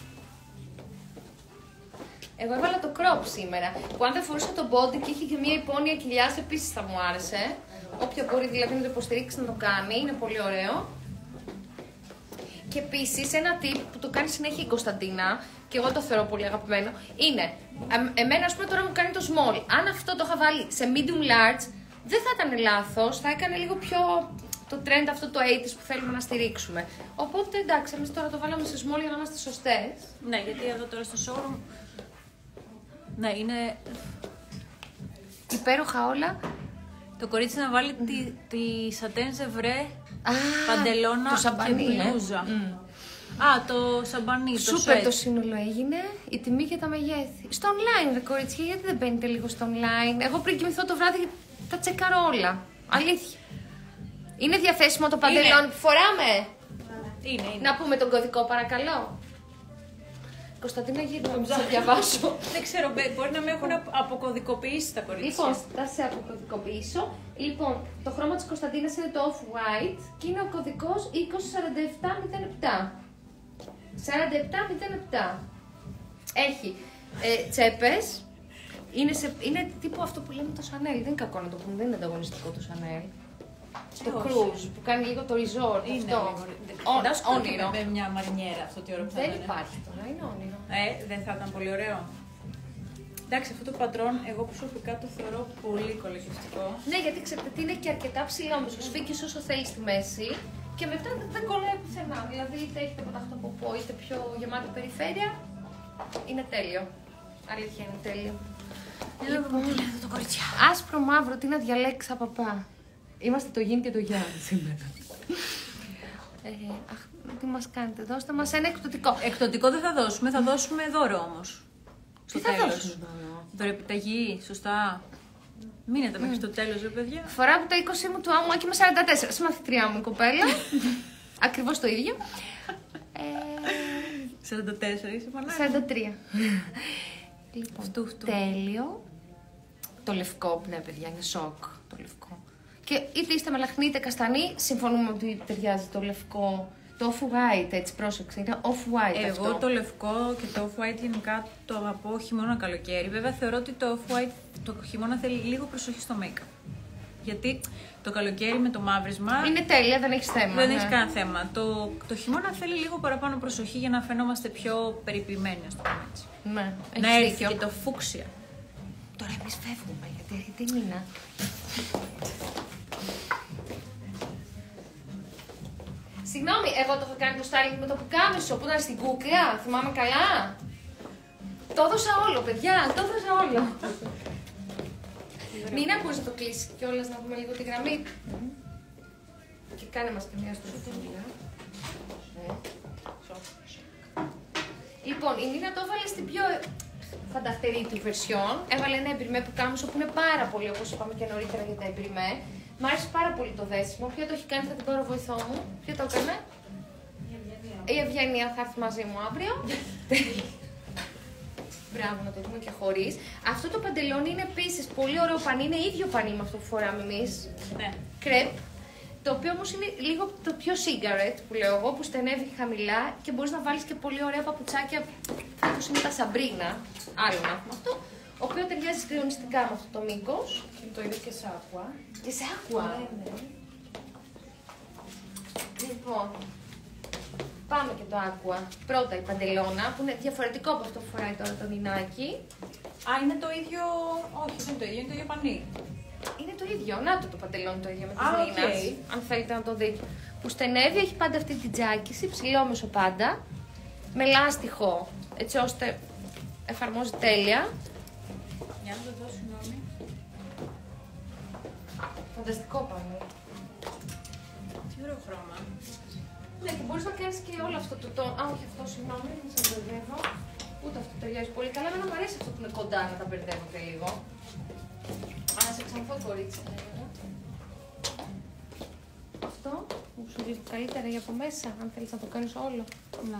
Εγώ έβαλα το crop σήμερα, που αν δεν φορούσα το body και είχε και μια υπόνοια κοιλιάς, επίσης θα μου άρεσε. Όποια μπορεί δηλαδή να το υποστηρίξει να το κάνει, είναι πολύ ωραίο. Και επίσης ένα tip που το κάνει συνέχεια η Κωνσταντίνα, και εγώ το θεωρώ πολύ αγαπημένο, είναι, ε, εμένα ας πούμε τώρα μου κάνει το small. Αν αυτό το είχα βάλει σε medium large, δεν θα ήταν λάθος, θα έκανε λίγο πιο το trend αυτό το ογδόντα που θέλουμε να στηρίξουμε. Οπότε εντάξει, εμείς τώρα το βάλαμε σε small για να είμαστε σωστές. Ναι, γιατί εδώ τώρα στο showroom. Ναι, είναι. Υπέροχα όλα. Το κορίτσι να βάλει τη, τη σατέν ζευρέ Α, παντελώνα το σαμπανί, και ε. μπλούζα. Α, το σαμπανί, το Σούπερ σετ. το σύνολο έγινε, η τιμή και τα μεγέθη. Στο online, ρε κορίτσια, γιατί δεν μπαίνετε λίγο στο online? Εγώ πριν κοιμηθώ το βράδυ τα τσεκάρω όλα. Αλήθεια. Είναι διαθέσιμο το παντελόνι που φοράμε? Είναι, είναι. Να πούμε τον κωδικό, παρακαλώ. Κωνσταντίνα, γύρω να σε διαβάσω. Δεν ξέρω, μπε- μπορεί να με έχουν απο- αποκωδικοποιήσει τα κορίτσια. Λοιπόν, θα σε αποκωδικοποιήσω. Λοιπόν, το χρώμα της Κωνσταντίνας είναι το off-white και είναι ο κωδικός είκοσι σαράντα επτά μηδέν επτά. σαράντα επτά μηδέν επτά. Έχει ε, τσέπες. Είναι, σε, είναι τύπου αυτό που λέμε το Chanel. Δεν είναι κακό να το πούμε, δεν είναι ανταγωνιστικό το Chanel. Το όχι. cruise που κάνει λίγο το resort. Είναι αυτό. λίγο. Ω- Φαντάσου το όνειρο. με μια μαρινιέρα αυτό τι ώρα που θα Δεν ήταν. υπάρχει τώρα, είναι όνειρο. Ε, δεν θα ήταν πολύ ωραίο. Εντάξει, αυτό το πατρόν εγώ προσωπικά το θεωρώ πολύ οικολογιστικό. Ναι, γιατί ξέρετε τι είναι και αρκετά ψηλό. Με σου σφίγγει όσο θέλει στη μέση και μετά δεν- δεν κολλάει πουθενά. Δηλαδή είτε έχετε παταχτοποπό είτε πιο γεμάτη περιφέρεια. Είναι τέλειο. Αλήθεια είναι τέλειο. Λοιπόν, το κορίτσια. άσπρο μαύρο, τι να διαλέξει παπά. Είμαστε το γιν και το γιάν σήμερα. ε, αχ, τι μας κάνετε, δώστε μας ένα εκπτωτικό. Εκπτωτικό δεν θα δώσουμε, θα δώσουμε δώρο όμως. Στο Τι θα τέλος. δώσουμε δώρο? Δωρεπιταγή, σωστά. Μείνετε μέχρι το τέλος, ρε παιδιά. Φορά από τα είκοσι μου του άμμου και είμαι σαράντα τέσσερα. Συμμαθητριά μου η κοπέλα. Ακριβώς το ίδιο. Ε, σαράντα τέσσερα είσαι μαλάκα. σαράντα τρία. Λοιπόν, Φτού, φτού. τέλειο. Το λευκό, ναι παιδιά, είναι σοκ το λευκό. Και είτε είστε μελαχνοί είτε καστανοί, συμφωνούμε ότι ταιριάζει το λευκό. Το off-white, έτσι πρόσεξε, είναι off-white Εγώ αυτό. το λευκό και το off-white γενικά το αγαπώ χειμώνα καλοκαίρι. Βέβαια θεωρώ ότι το off-white το χειμώνα θέλει λίγο προσοχή στο make-up. Γιατί το καλοκαίρι με το μαύρισμα Είναι τέλεια, δεν έχει θέμα. δεν ναι. έχει κανένα θέμα. Το, το χειμώνα θέλει λίγο παραπάνω προσοχή για να φαινόμαστε πιο περιποιημένοι, ας το πούμε έτσι. Ναι, Να έχεις έρθει δίκιο. και το φούξια. Τώρα εμείς φεύγουμε, γιατί έρχεται η Νίνα. Συγγνώμη, εγώ το έχω κάνει το styling με το πουκάμισο που ήταν στην κούκλα, θυμάμαι καλά. Το έδωσα όλο, παιδιά, το έδωσα όλο. Νίνα, μπορείς να το κλείσει κιόλας να πούμε λίγο τη γραμμή. Και κάνε μας και μια στροφούλα. Λοιπόν, η Νίνα το έβαλε στην πιο φανταχτερή του version. Έβαλε ένα εμπριμέ που κάμισο που είναι πάρα πολύ, όπως είπαμε και νωρίτερα για τα εμπριμέ. Μ' άρεσε πάρα πολύ το δέσιμο. Ποιο το έχει κάνει, θα την πάρω βοηθό μου. Ποιο το έκανε? Η Ευγενία θα έρθει μαζί μου αύριο. Μπράβο, να το δούμε και χωρίς. Αυτό το παντελόνι είναι επίσης πολύ ωραίο πανί. Είναι ίδιο πανί με αυτό που φοράμε εμείς. Ναι. Κρέπ. Το οποίο όμως είναι λίγο το πιο cigarette που λέω εγώ, που στενεύει χαμηλά και μπορείς να βάλεις και πολύ ωραία παπουτσάκια. Όπως είναι τα Σαμπρίνα. Άλλο να έχουμε αυτό. Ο οποίο ταιριάζει συγκλονιστικά με αυτό το μήκος. Και το ίδιο και σε άκουα. Και σε άκουα. Ναι, ναι. Λοιπόν, πάμε και το άκουα. Πρώτα η παντελώνα, που είναι διαφορετικό από αυτό που φοράει τώρα το Νινάκι. Α, είναι το ίδιο. Όχι, δεν είναι το ίδιο, είναι το ίδιο πανί. Είναι το ίδιο, να το το παντελόνι το ίδιο με τη Α, Νίνα. οκ. Αν θέλετε να το δείτε. Που στενεύει, έχει πάντα αυτή την τζάκιση, ψηλόμεσο πάντα. Με λάστιχο, έτσι ώστε εφαρμόζει τέλεια. Για να το δω, συγγνώμη. Φανταστικό πανί. Τι ωραίο χρώμα. Ναι, και μπορείς να κάνεις και όλο αυτό το τόνο. Α, όχι αυτό, συγγνώμη, δεν σας μπερδεύω. Ούτε αυτό ταιριάζει πολύ καλά. Εμένα μου αρέσει αυτό που είναι κοντά να τα μπερδεύω και λίγο. Α, σε ξανθώ κορίτσι. θα έλεγα. Αυτό που σου δείχνει καλύτερα για από μέσα, αν θέλεις να το κάνεις όλο. Να.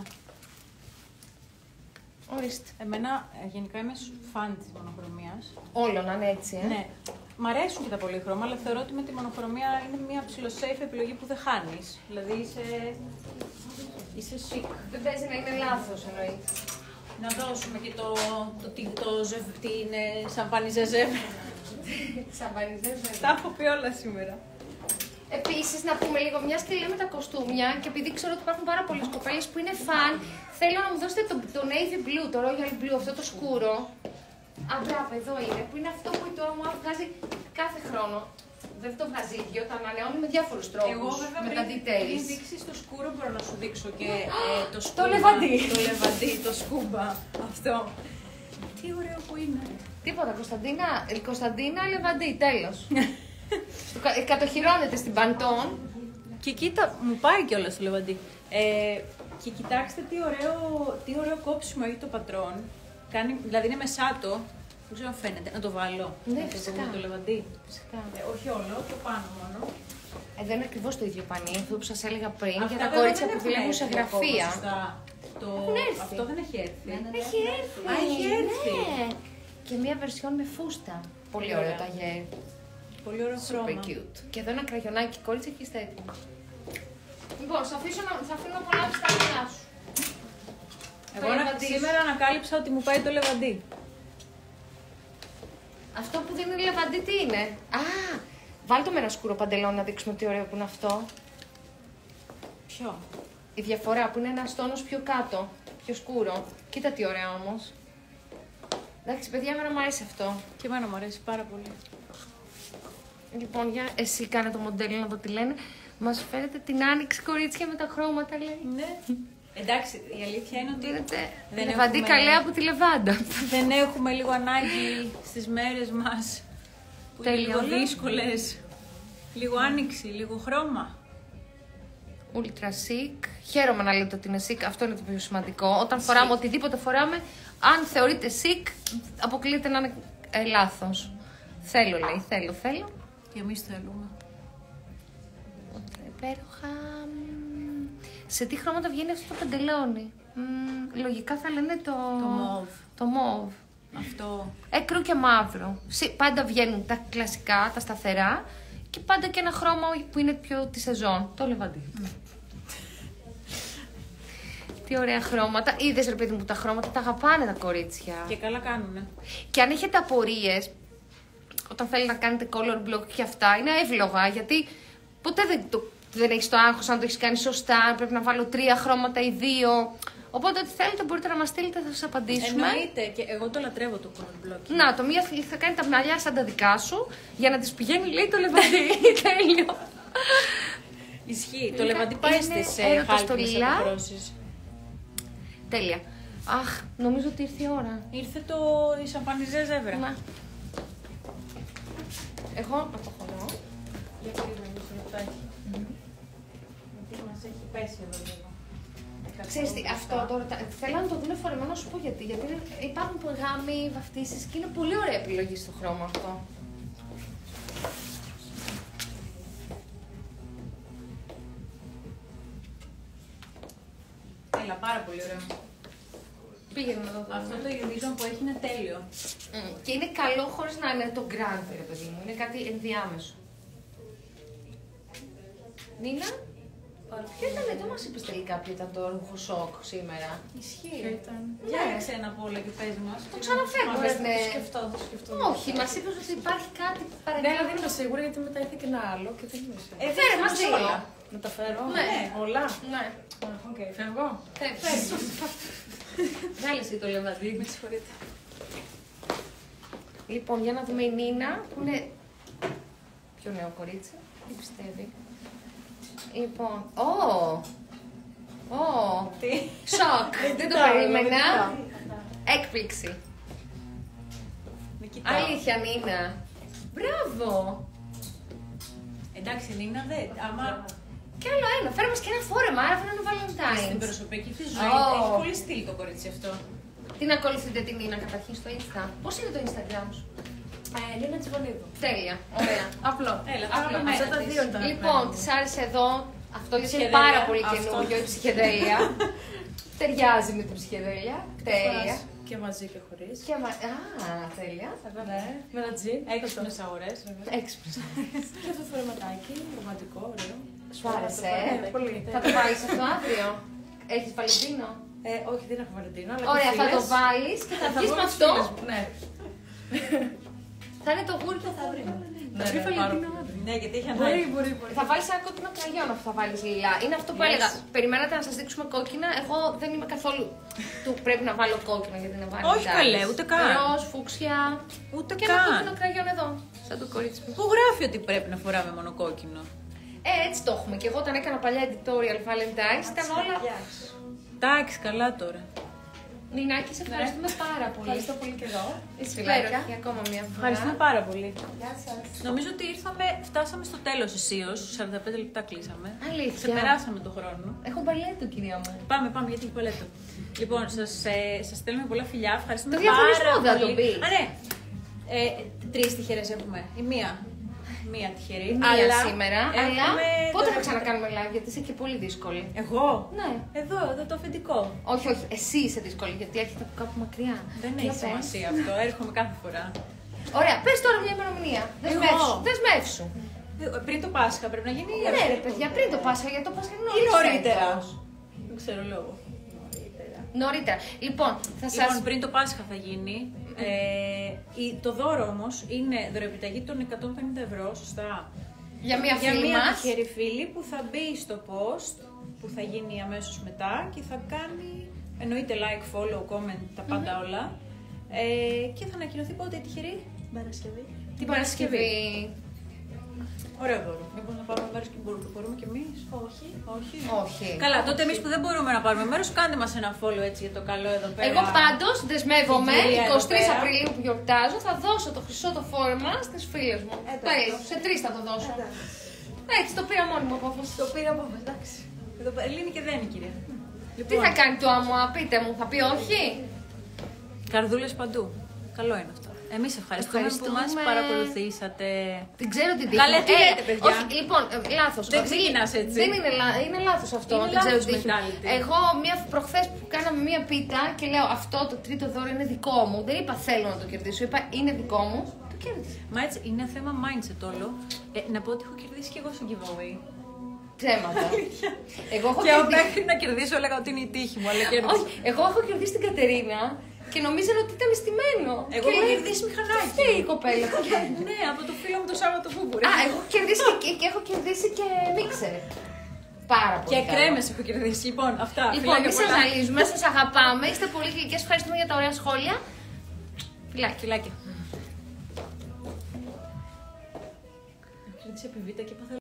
Ορίστε. Εμένα ε, γενικά είμαι φαν της μονοχρωμίας. Όλο να είναι έτσι, ε. Ναι. Μ' αρέσουν και τα πολύχρωμα, αλλά θεωρώ ότι με τη μονοχρωμία είναι μια ψηλοσέφη επιλογή που δεν χάνεις. Δηλαδή είσαι. είσαι chic. Δεν παίζει να είναι λάθος εννοείς. Να δώσουμε και το. το, το, το, ζευ, την ε, σαμπάνι ζεζεύ. Σαμπανιζές, Τα έχω πει όλα σήμερα. Επίσης, να πούμε λίγο, μια και λέμε τα κοστούμια και επειδή ξέρω ότι υπάρχουν πάρα πολλές κοπέλες που είναι φαν, θέλω να μου δώσετε το, το navy blue, το royal blue, αυτό το σκούρο. Α, μπράβο, εδώ είναι, που είναι αυτό που η τώρα μου βγάζει κάθε χρόνο. Δεν το βγάζει ίδιο, το ανανεώνει με διάφορους τρόπους. Εγώ βέβαια με τα πριν, details. πριν δείξεις το σκούρο μπορώ να σου δείξω και ε, το σκούμπα. Το λεβαντί. Το λεβαντί, το σκούμπα. Αυτό. Τι ωραίο που είναι. Τίποτα, Κωνσταντίνα, η Κωνσταντίνα Λεβαντή, τέλος. Στο κα- ε, κατοχυρώνεται στην Παντών. Και κοίτα, μου πάει κιόλα το λεβαντί. Ε, και κοιτάξτε τι ωραίο, τι ωραίο κόψιμο έχει το πατρόν. Κάνει, δηλαδή είναι μεσάτο. Δεν ξέρω αν φαίνεται. Να το βάλω. Ναι, να το φυσικά. δούμε το λεβαντί. Φυσικά. Ε, όχι όλο, το πάνω μόνο. Εδώ είναι ακριβώς το ίδιο πανί, αυτό που σας έλεγα πριν, Αυτά για τα βέβαια κορίτσια δεν που έχουν δουλεύουν σε έρθει ακόμα γραφεία. σωστά. Το... Έχουν έρθει. Αυτό δεν έχει έρθει. Έχει έρθει. Α, έχει έρθει. Ναι. Και μία βερσιόν με φούστα. Πολύ Πολύ ωραίο ωραία. ταγέρ. Πολύ ωραίο Super χρώμα. cute. Και εδώ ένα κραγιονάκι κορίτσια και είστε έτοιμοι. Λοιπόν, θα αφήσω να, θα αφήνω να απολαύσεις τα παιδιά σου. Εγώ Το να- λεβαντί σου. σήμερα ανακάλυψα ότι μου πάει το λεβαντί. Αυτό που δεν είναι λεβαντί τι είναι. Α, βάλτε με ένα σκούρο παντελόνι να δείξουμε τι ωραίο που είναι αυτό. Ποιο? Η διαφορά που είναι ένα τόνος πιο κάτω, πιο σκούρο. Κοίτα τι ωραία όμως. Εντάξει, παιδιά, εμένα μου αρέσει αυτό. Και εμένα μου αρέσει πάρα πολύ. Λοιπόν, για εσύ κάνε το μοντέλο να δω τι λένε. Μας φέρετε την άνοιξη κορίτσια με τα χρώματα, λέει. Ναι. Εντάξει, η αλήθεια είναι ότι Δίνετε δεν λεβαντί έχουμε- καλέ από τη λεβάντα. δεν έχουμε λίγο ανάγκη στις μέρες μας που είναι Τέλεια, λίγο όλα. δύσκολες. Λίγο άνοιξη, λίγο χρώμα. Ultra chic. Χαίρομαι να λέτε ότι είναι chic, αυτό είναι το πιο σημαντικό. Όταν φοράμε οτιδήποτε φοράμε, αν θεωρείτε chic, αποκλείεται να είναι ε, λάθος. Θέλω, λέει, θέλω, θέλω. Και εμείς θέλουμε. Υπέροχα. Σε τι χρώματα βγαίνει αυτό το παντελόνι? Μ, λογικά θα λένε το... Το μauve. Το μauve. Αυτό. Έκρο και μαύρο. Πάντα βγαίνουν τα κλασικά, τα σταθερά και πάντα και ένα χρώμα που είναι πιο τη σεζόν. Το λεβαντί. Mm. Τι ωραία χρώματα. Είδες ρε παιδί μου, τα χρώματα τα αγαπάνε τα κορίτσια. Και καλά κάνουνε. Και αν έχετε απορίες, όταν θέλετε να κάνετε color block και αυτά, είναι εύλογα γιατί ποτέ δεν, το, δεν έχεις το άγχος αν το έχεις κάνει σωστά, πρέπει να βάλω τρία χρώματα ή δύο. Οπότε, ό,τι θέλετε μπορείτε να μας στείλετε, θα σας απαντήσουμε. Εννοείται, και εγώ το λατρεύω το color block. Να, το μία θα κάνει τα μαλλιά σαν τα δικά σου, για να τις πηγαίνει, λέει, το λεβαντί. Τέλειο. Ισχύει. Το λεβαντί πάει στις χάλκινες αποχρώσεις. Τέλεια. Αχ, νομίζω ότι ήρθε η ώρα. Ήρθε το η σαμπανιζέ ζεύρα. Να. Εγώ να το χωρώ. Για περίμενε μισό λεπτάκι. Γιατί μας έχει πέσει εδώ λίγο. Ξέρεις τι, αυτό τώρα, θέλω να το δουν φορεμένο, να σου πω γιατί. Γιατί υπάρχουν γάμοι, βαφτίσεις και είναι πολύ ωραία επιλογή στο χρώμα αυτό. Έλα, πάρα πολύ ωραίο. Πήγαινε να το δω. Αυτό το Eurovision που έχει είναι τέλειο. Mm. Και είναι καλό χωρίς να είναι το grand, ρε παιδί μου. Είναι κάτι ενδιάμεσο. Νίνα, ποιο ήταν, δεν μας είπες τελικά ποιο ήταν το ρούχο σοκ σήμερα. Ισχύει. Ποιο ήταν? Διάλεξε ένα από όλα και πες μας. Το ξαναφέρνουμε, Θα ναι. το σκεφτώ, θα το σκεφτώ. Όχι, μας είπες ότι υπάρχει κάτι Ναι, παρακάτω. αλλά δεν είμαι σίγουρη γιατί μετά ήρθε και ένα άλλο και δεν είμαι σίγουρη. Ε, φέρε μας δύο. Όλα. Να τα φέρω. Ναι. Όλα. Ναι. Οκ, φεύγω. Φέρε. Βγάλε εσύ το λεβαντί. Με συγχωρείτε. Λοιπόν, για να δούμε η Νίνα, που είναι πιο νέο κορίτσι. Τι πιστεύει. Λοιπόν, ω! Ω! Τι. Σοκ! Δεν το περίμενα. Έκπληξη. Με κοιτάω. Αλήθεια, Νίνα. Μπράβο! Εντάξει, Νίνα, δεν. Άμα Κι άλλο ένα. Φέρε μας και ένα φόρεμα, άρα θα είναι στην Valentine's. προσωπική της ζωή Ω. έχει πολύ στυλ το κορίτσι αυτό. Τι να ακολουθείτε την Νίνα καταρχήν στο Insta. Πώς είναι το Instagram σου? Ε, Λίνα Τσιβολίδου. Τέλεια. Ωραία. Απλό. Έλα, Απλό. τα Αυτά τα της. δύο ήταν. Λοιπόν, της άρεσε εδώ αυτό γιατί είναι Ψυχεδέλεια. πάρα πολύ Αυτό. καινούργιο η ψυχεδέλεια. Ταιριάζει με την ψυχεδέλεια. Τέλεια. Και μαζί και χωρίς. Και μα... Α, τέλεια. Ναι, με ένα τζιν. Έξυπνες αγορές. Έξυπνο. Και αυτό το φορεματάκι, ρομαντικό, ωραίο. Σου άρεσε. Ναι, πολύ. Θα το βάλεις αυτό αύριο. Έχεις Βαλεντίνο. Ε, όχι, δεν έχω Βαλεντίνο, αλλά Ωραία, έχω θα το φίλες. βάλεις και θα Θα βγεις βγω με με τις αυτό. φίλες μου, Ναι. Θα είναι το γούρι του αύριο. Ναι, ναι, πάρα πολύ. Ναι, γιατί έχει Μπορεί, ανάγκη. μπορεί, μπορεί. Θα βάλεις ένα κόκκινο κραγιόν αφού θα βάλεις λιλά. Είναι αυτό που Yes. έλεγα. Περιμένατε να σας δείξουμε κόκκινα. Εγώ δεν είμαι καθόλου του πρέπει να βάλω κόκκινο γιατί είναι βάλει. Όχι, καλέ, ούτε καν. Ροζ, φούξια. Ούτε Και ένα κόκκινο καν. κραγιόν εδώ. Σαν το κορίτσι μου. Πού γράφει ότι πρέπει να φοράμε μόνο κόκκινο. Ε, έτσι το έχουμε. Και εγώ όταν έκανα παλιά editorial Valentine's ήταν όλα. Εντάξει, καλά τώρα. Νινάκη, σε ευχαριστούμε πάρα πολύ. Ευχαριστώ πολύ και εγώ. Είσαι υπέροχη ακόμα μια φορά. Ευχαριστούμε πάρα πολύ. Γεια σας. Νομίζω ότι ήρθαμε, φτάσαμε στο τέλος αισίως. σαράντα πέντε λεπτά κλείσαμε. Αλήθεια. Ξεπεράσαμε το χρόνο. Έχω μπαλέτο, κυρία μου. Πάμε, πάμε, γιατί έχει παλέτο. Λοιπόν, σας, ε, σας στέλνουμε πολλά φιλιά. Ευχαριστούμε Το πάρα διαγωνισμό δεν θα πολύ. τον πεις. Α, ναι. Ε, τρεις τυχερές έχουμε. Η μία. Μία τυχερή. Μία αλλά σήμερα. έχουμε Αλλά πότε τώρα- θα ξανακάνουμε live, γιατί είσαι και πολύ δύσκολη. Εγώ. Ναι. Εδώ, εδώ το αφεντικό. Όχι, όχι, εσύ είσαι δύσκολη, γιατί έρχεται από κάπου μακριά. Δεν Για έχει πες. σημασία αυτό. Έρχομαι κάθε φορά. Ωραία, πες τώρα μια ημερομηνία. Δεσμεύσου. Εγώ. Δεσμεύσου. Ε, Πριν το Πάσχα πρέπει να γίνει ή Ναι, αύριο? ρε παιδιά, πριν το Πάσχα, γιατί το Πάσχα είναι Ή νωρίς νωρίτερα. φέτος. Δεν ξέρω λόγο. Νωρίτερα. Λοιπόν, θα σας... Λοιπόν, πριν το Πάσχα θα γίνει. Ε, η- το δώρο όμως είναι δωρεοπιταγή των εκατόν πενήντα ευρώ, σωστά. Για μια Για φίλη μία μας. τυχερή φίλη που θα μπει στο post που θα γίνει αμέσως μετά και θα κάνει, εννοείται like, follow, comment, τα πάντα όλα. Ε, και θα ανακοινωθεί πότε η τυχερή Παρασκευή. Την Παρασκευή. Ωραίο δώρο. Μήπως να πάρουμε μέρος και μπορούμε, μπορούμε κι εμείς. Όχι. Όχι. Όχι. Καλά, τότε εμείς που δεν μπορούμε να πάρουμε μέρος, κάντε μας ένα follow έτσι για το καλό εδώ πέρα. Εγώ πάντως δεσμεύομαι, Την κυρία εδώ εικοστή τρεις πέρα. Απριλίου που γιορτάζω, θα δώσω το χρυσό το φόρμα στις φίλες μου. Εντάξει. Τέλος, σε τρεις θα το δώσω. Έτσι, το πήρα μόνη μου απόφαση. Το πήρα από εντάξει. Εδώ λύνει και δεν είναι, κυρία. Τι Λοιπόν, θα κάνει το άμμο, πείτε μου, θα πει όχι. καρδούλες παντού. Καλό είναι αυτό. Εμείς ευχαριστούμε, Ευχαριστούμε. που μας παρακολουθήσατε. Δεν ξέρω τι δείχνει. Καλέ, τι λέτε, παιδιά? Όχι, λοιπόν, ε, λάθος. Δεν Όχι, ξεκινάς έτσι. Δεν είναι, λά- είναι λάθος αυτό. Είναι δεν ξέρω λάθος τι δείχνει. mentality. Εγώ μία προχθές που κάναμε μία πίτα και λέω αυτό το τρίτο δώρο είναι δικό μου. Δεν είπα θέλω να το κερδίσω, είπα είναι δικό μου. Το κέρδισα. Μα έτσι είναι θέμα mindset όλο. Ε, να πω ότι έχω κερδίσει και εγώ στο giveaway. Ψέματα. Εγώ έχω Και εγώ κερδίσει. μέχρι να κερδίσω έλεγα ότι είναι η τύχη μου, αλλά κέρδισα. Όχι, εγώ έχω κερδίσει την Κατερίνα και νομίζανε ότι ήταν στημένο. Εγώ Και έχω λέει, κερδίσει μηχανάκι. Αυτή η κοπέλα. Ναι, από το φίλο μου το Σάββατο Φούμπουρε. Α, έχω κερδίσει και, και έχω κερδίσει και μίξερ. Πάρα πολύ. Και καλό. κρέμες έχω κερδίσει. Λοιπόν, αυτά. Λοιπόν, Φιλάκια εμεί σα πολλά. ζαλίζουμε, σα αγαπάμε, είστε πολύ γλυκές. Ευχαριστούμε για τα ωραία σχόλια. Φιλάκια. Φιλάκια. Κέρδισε επιβίτα και είπα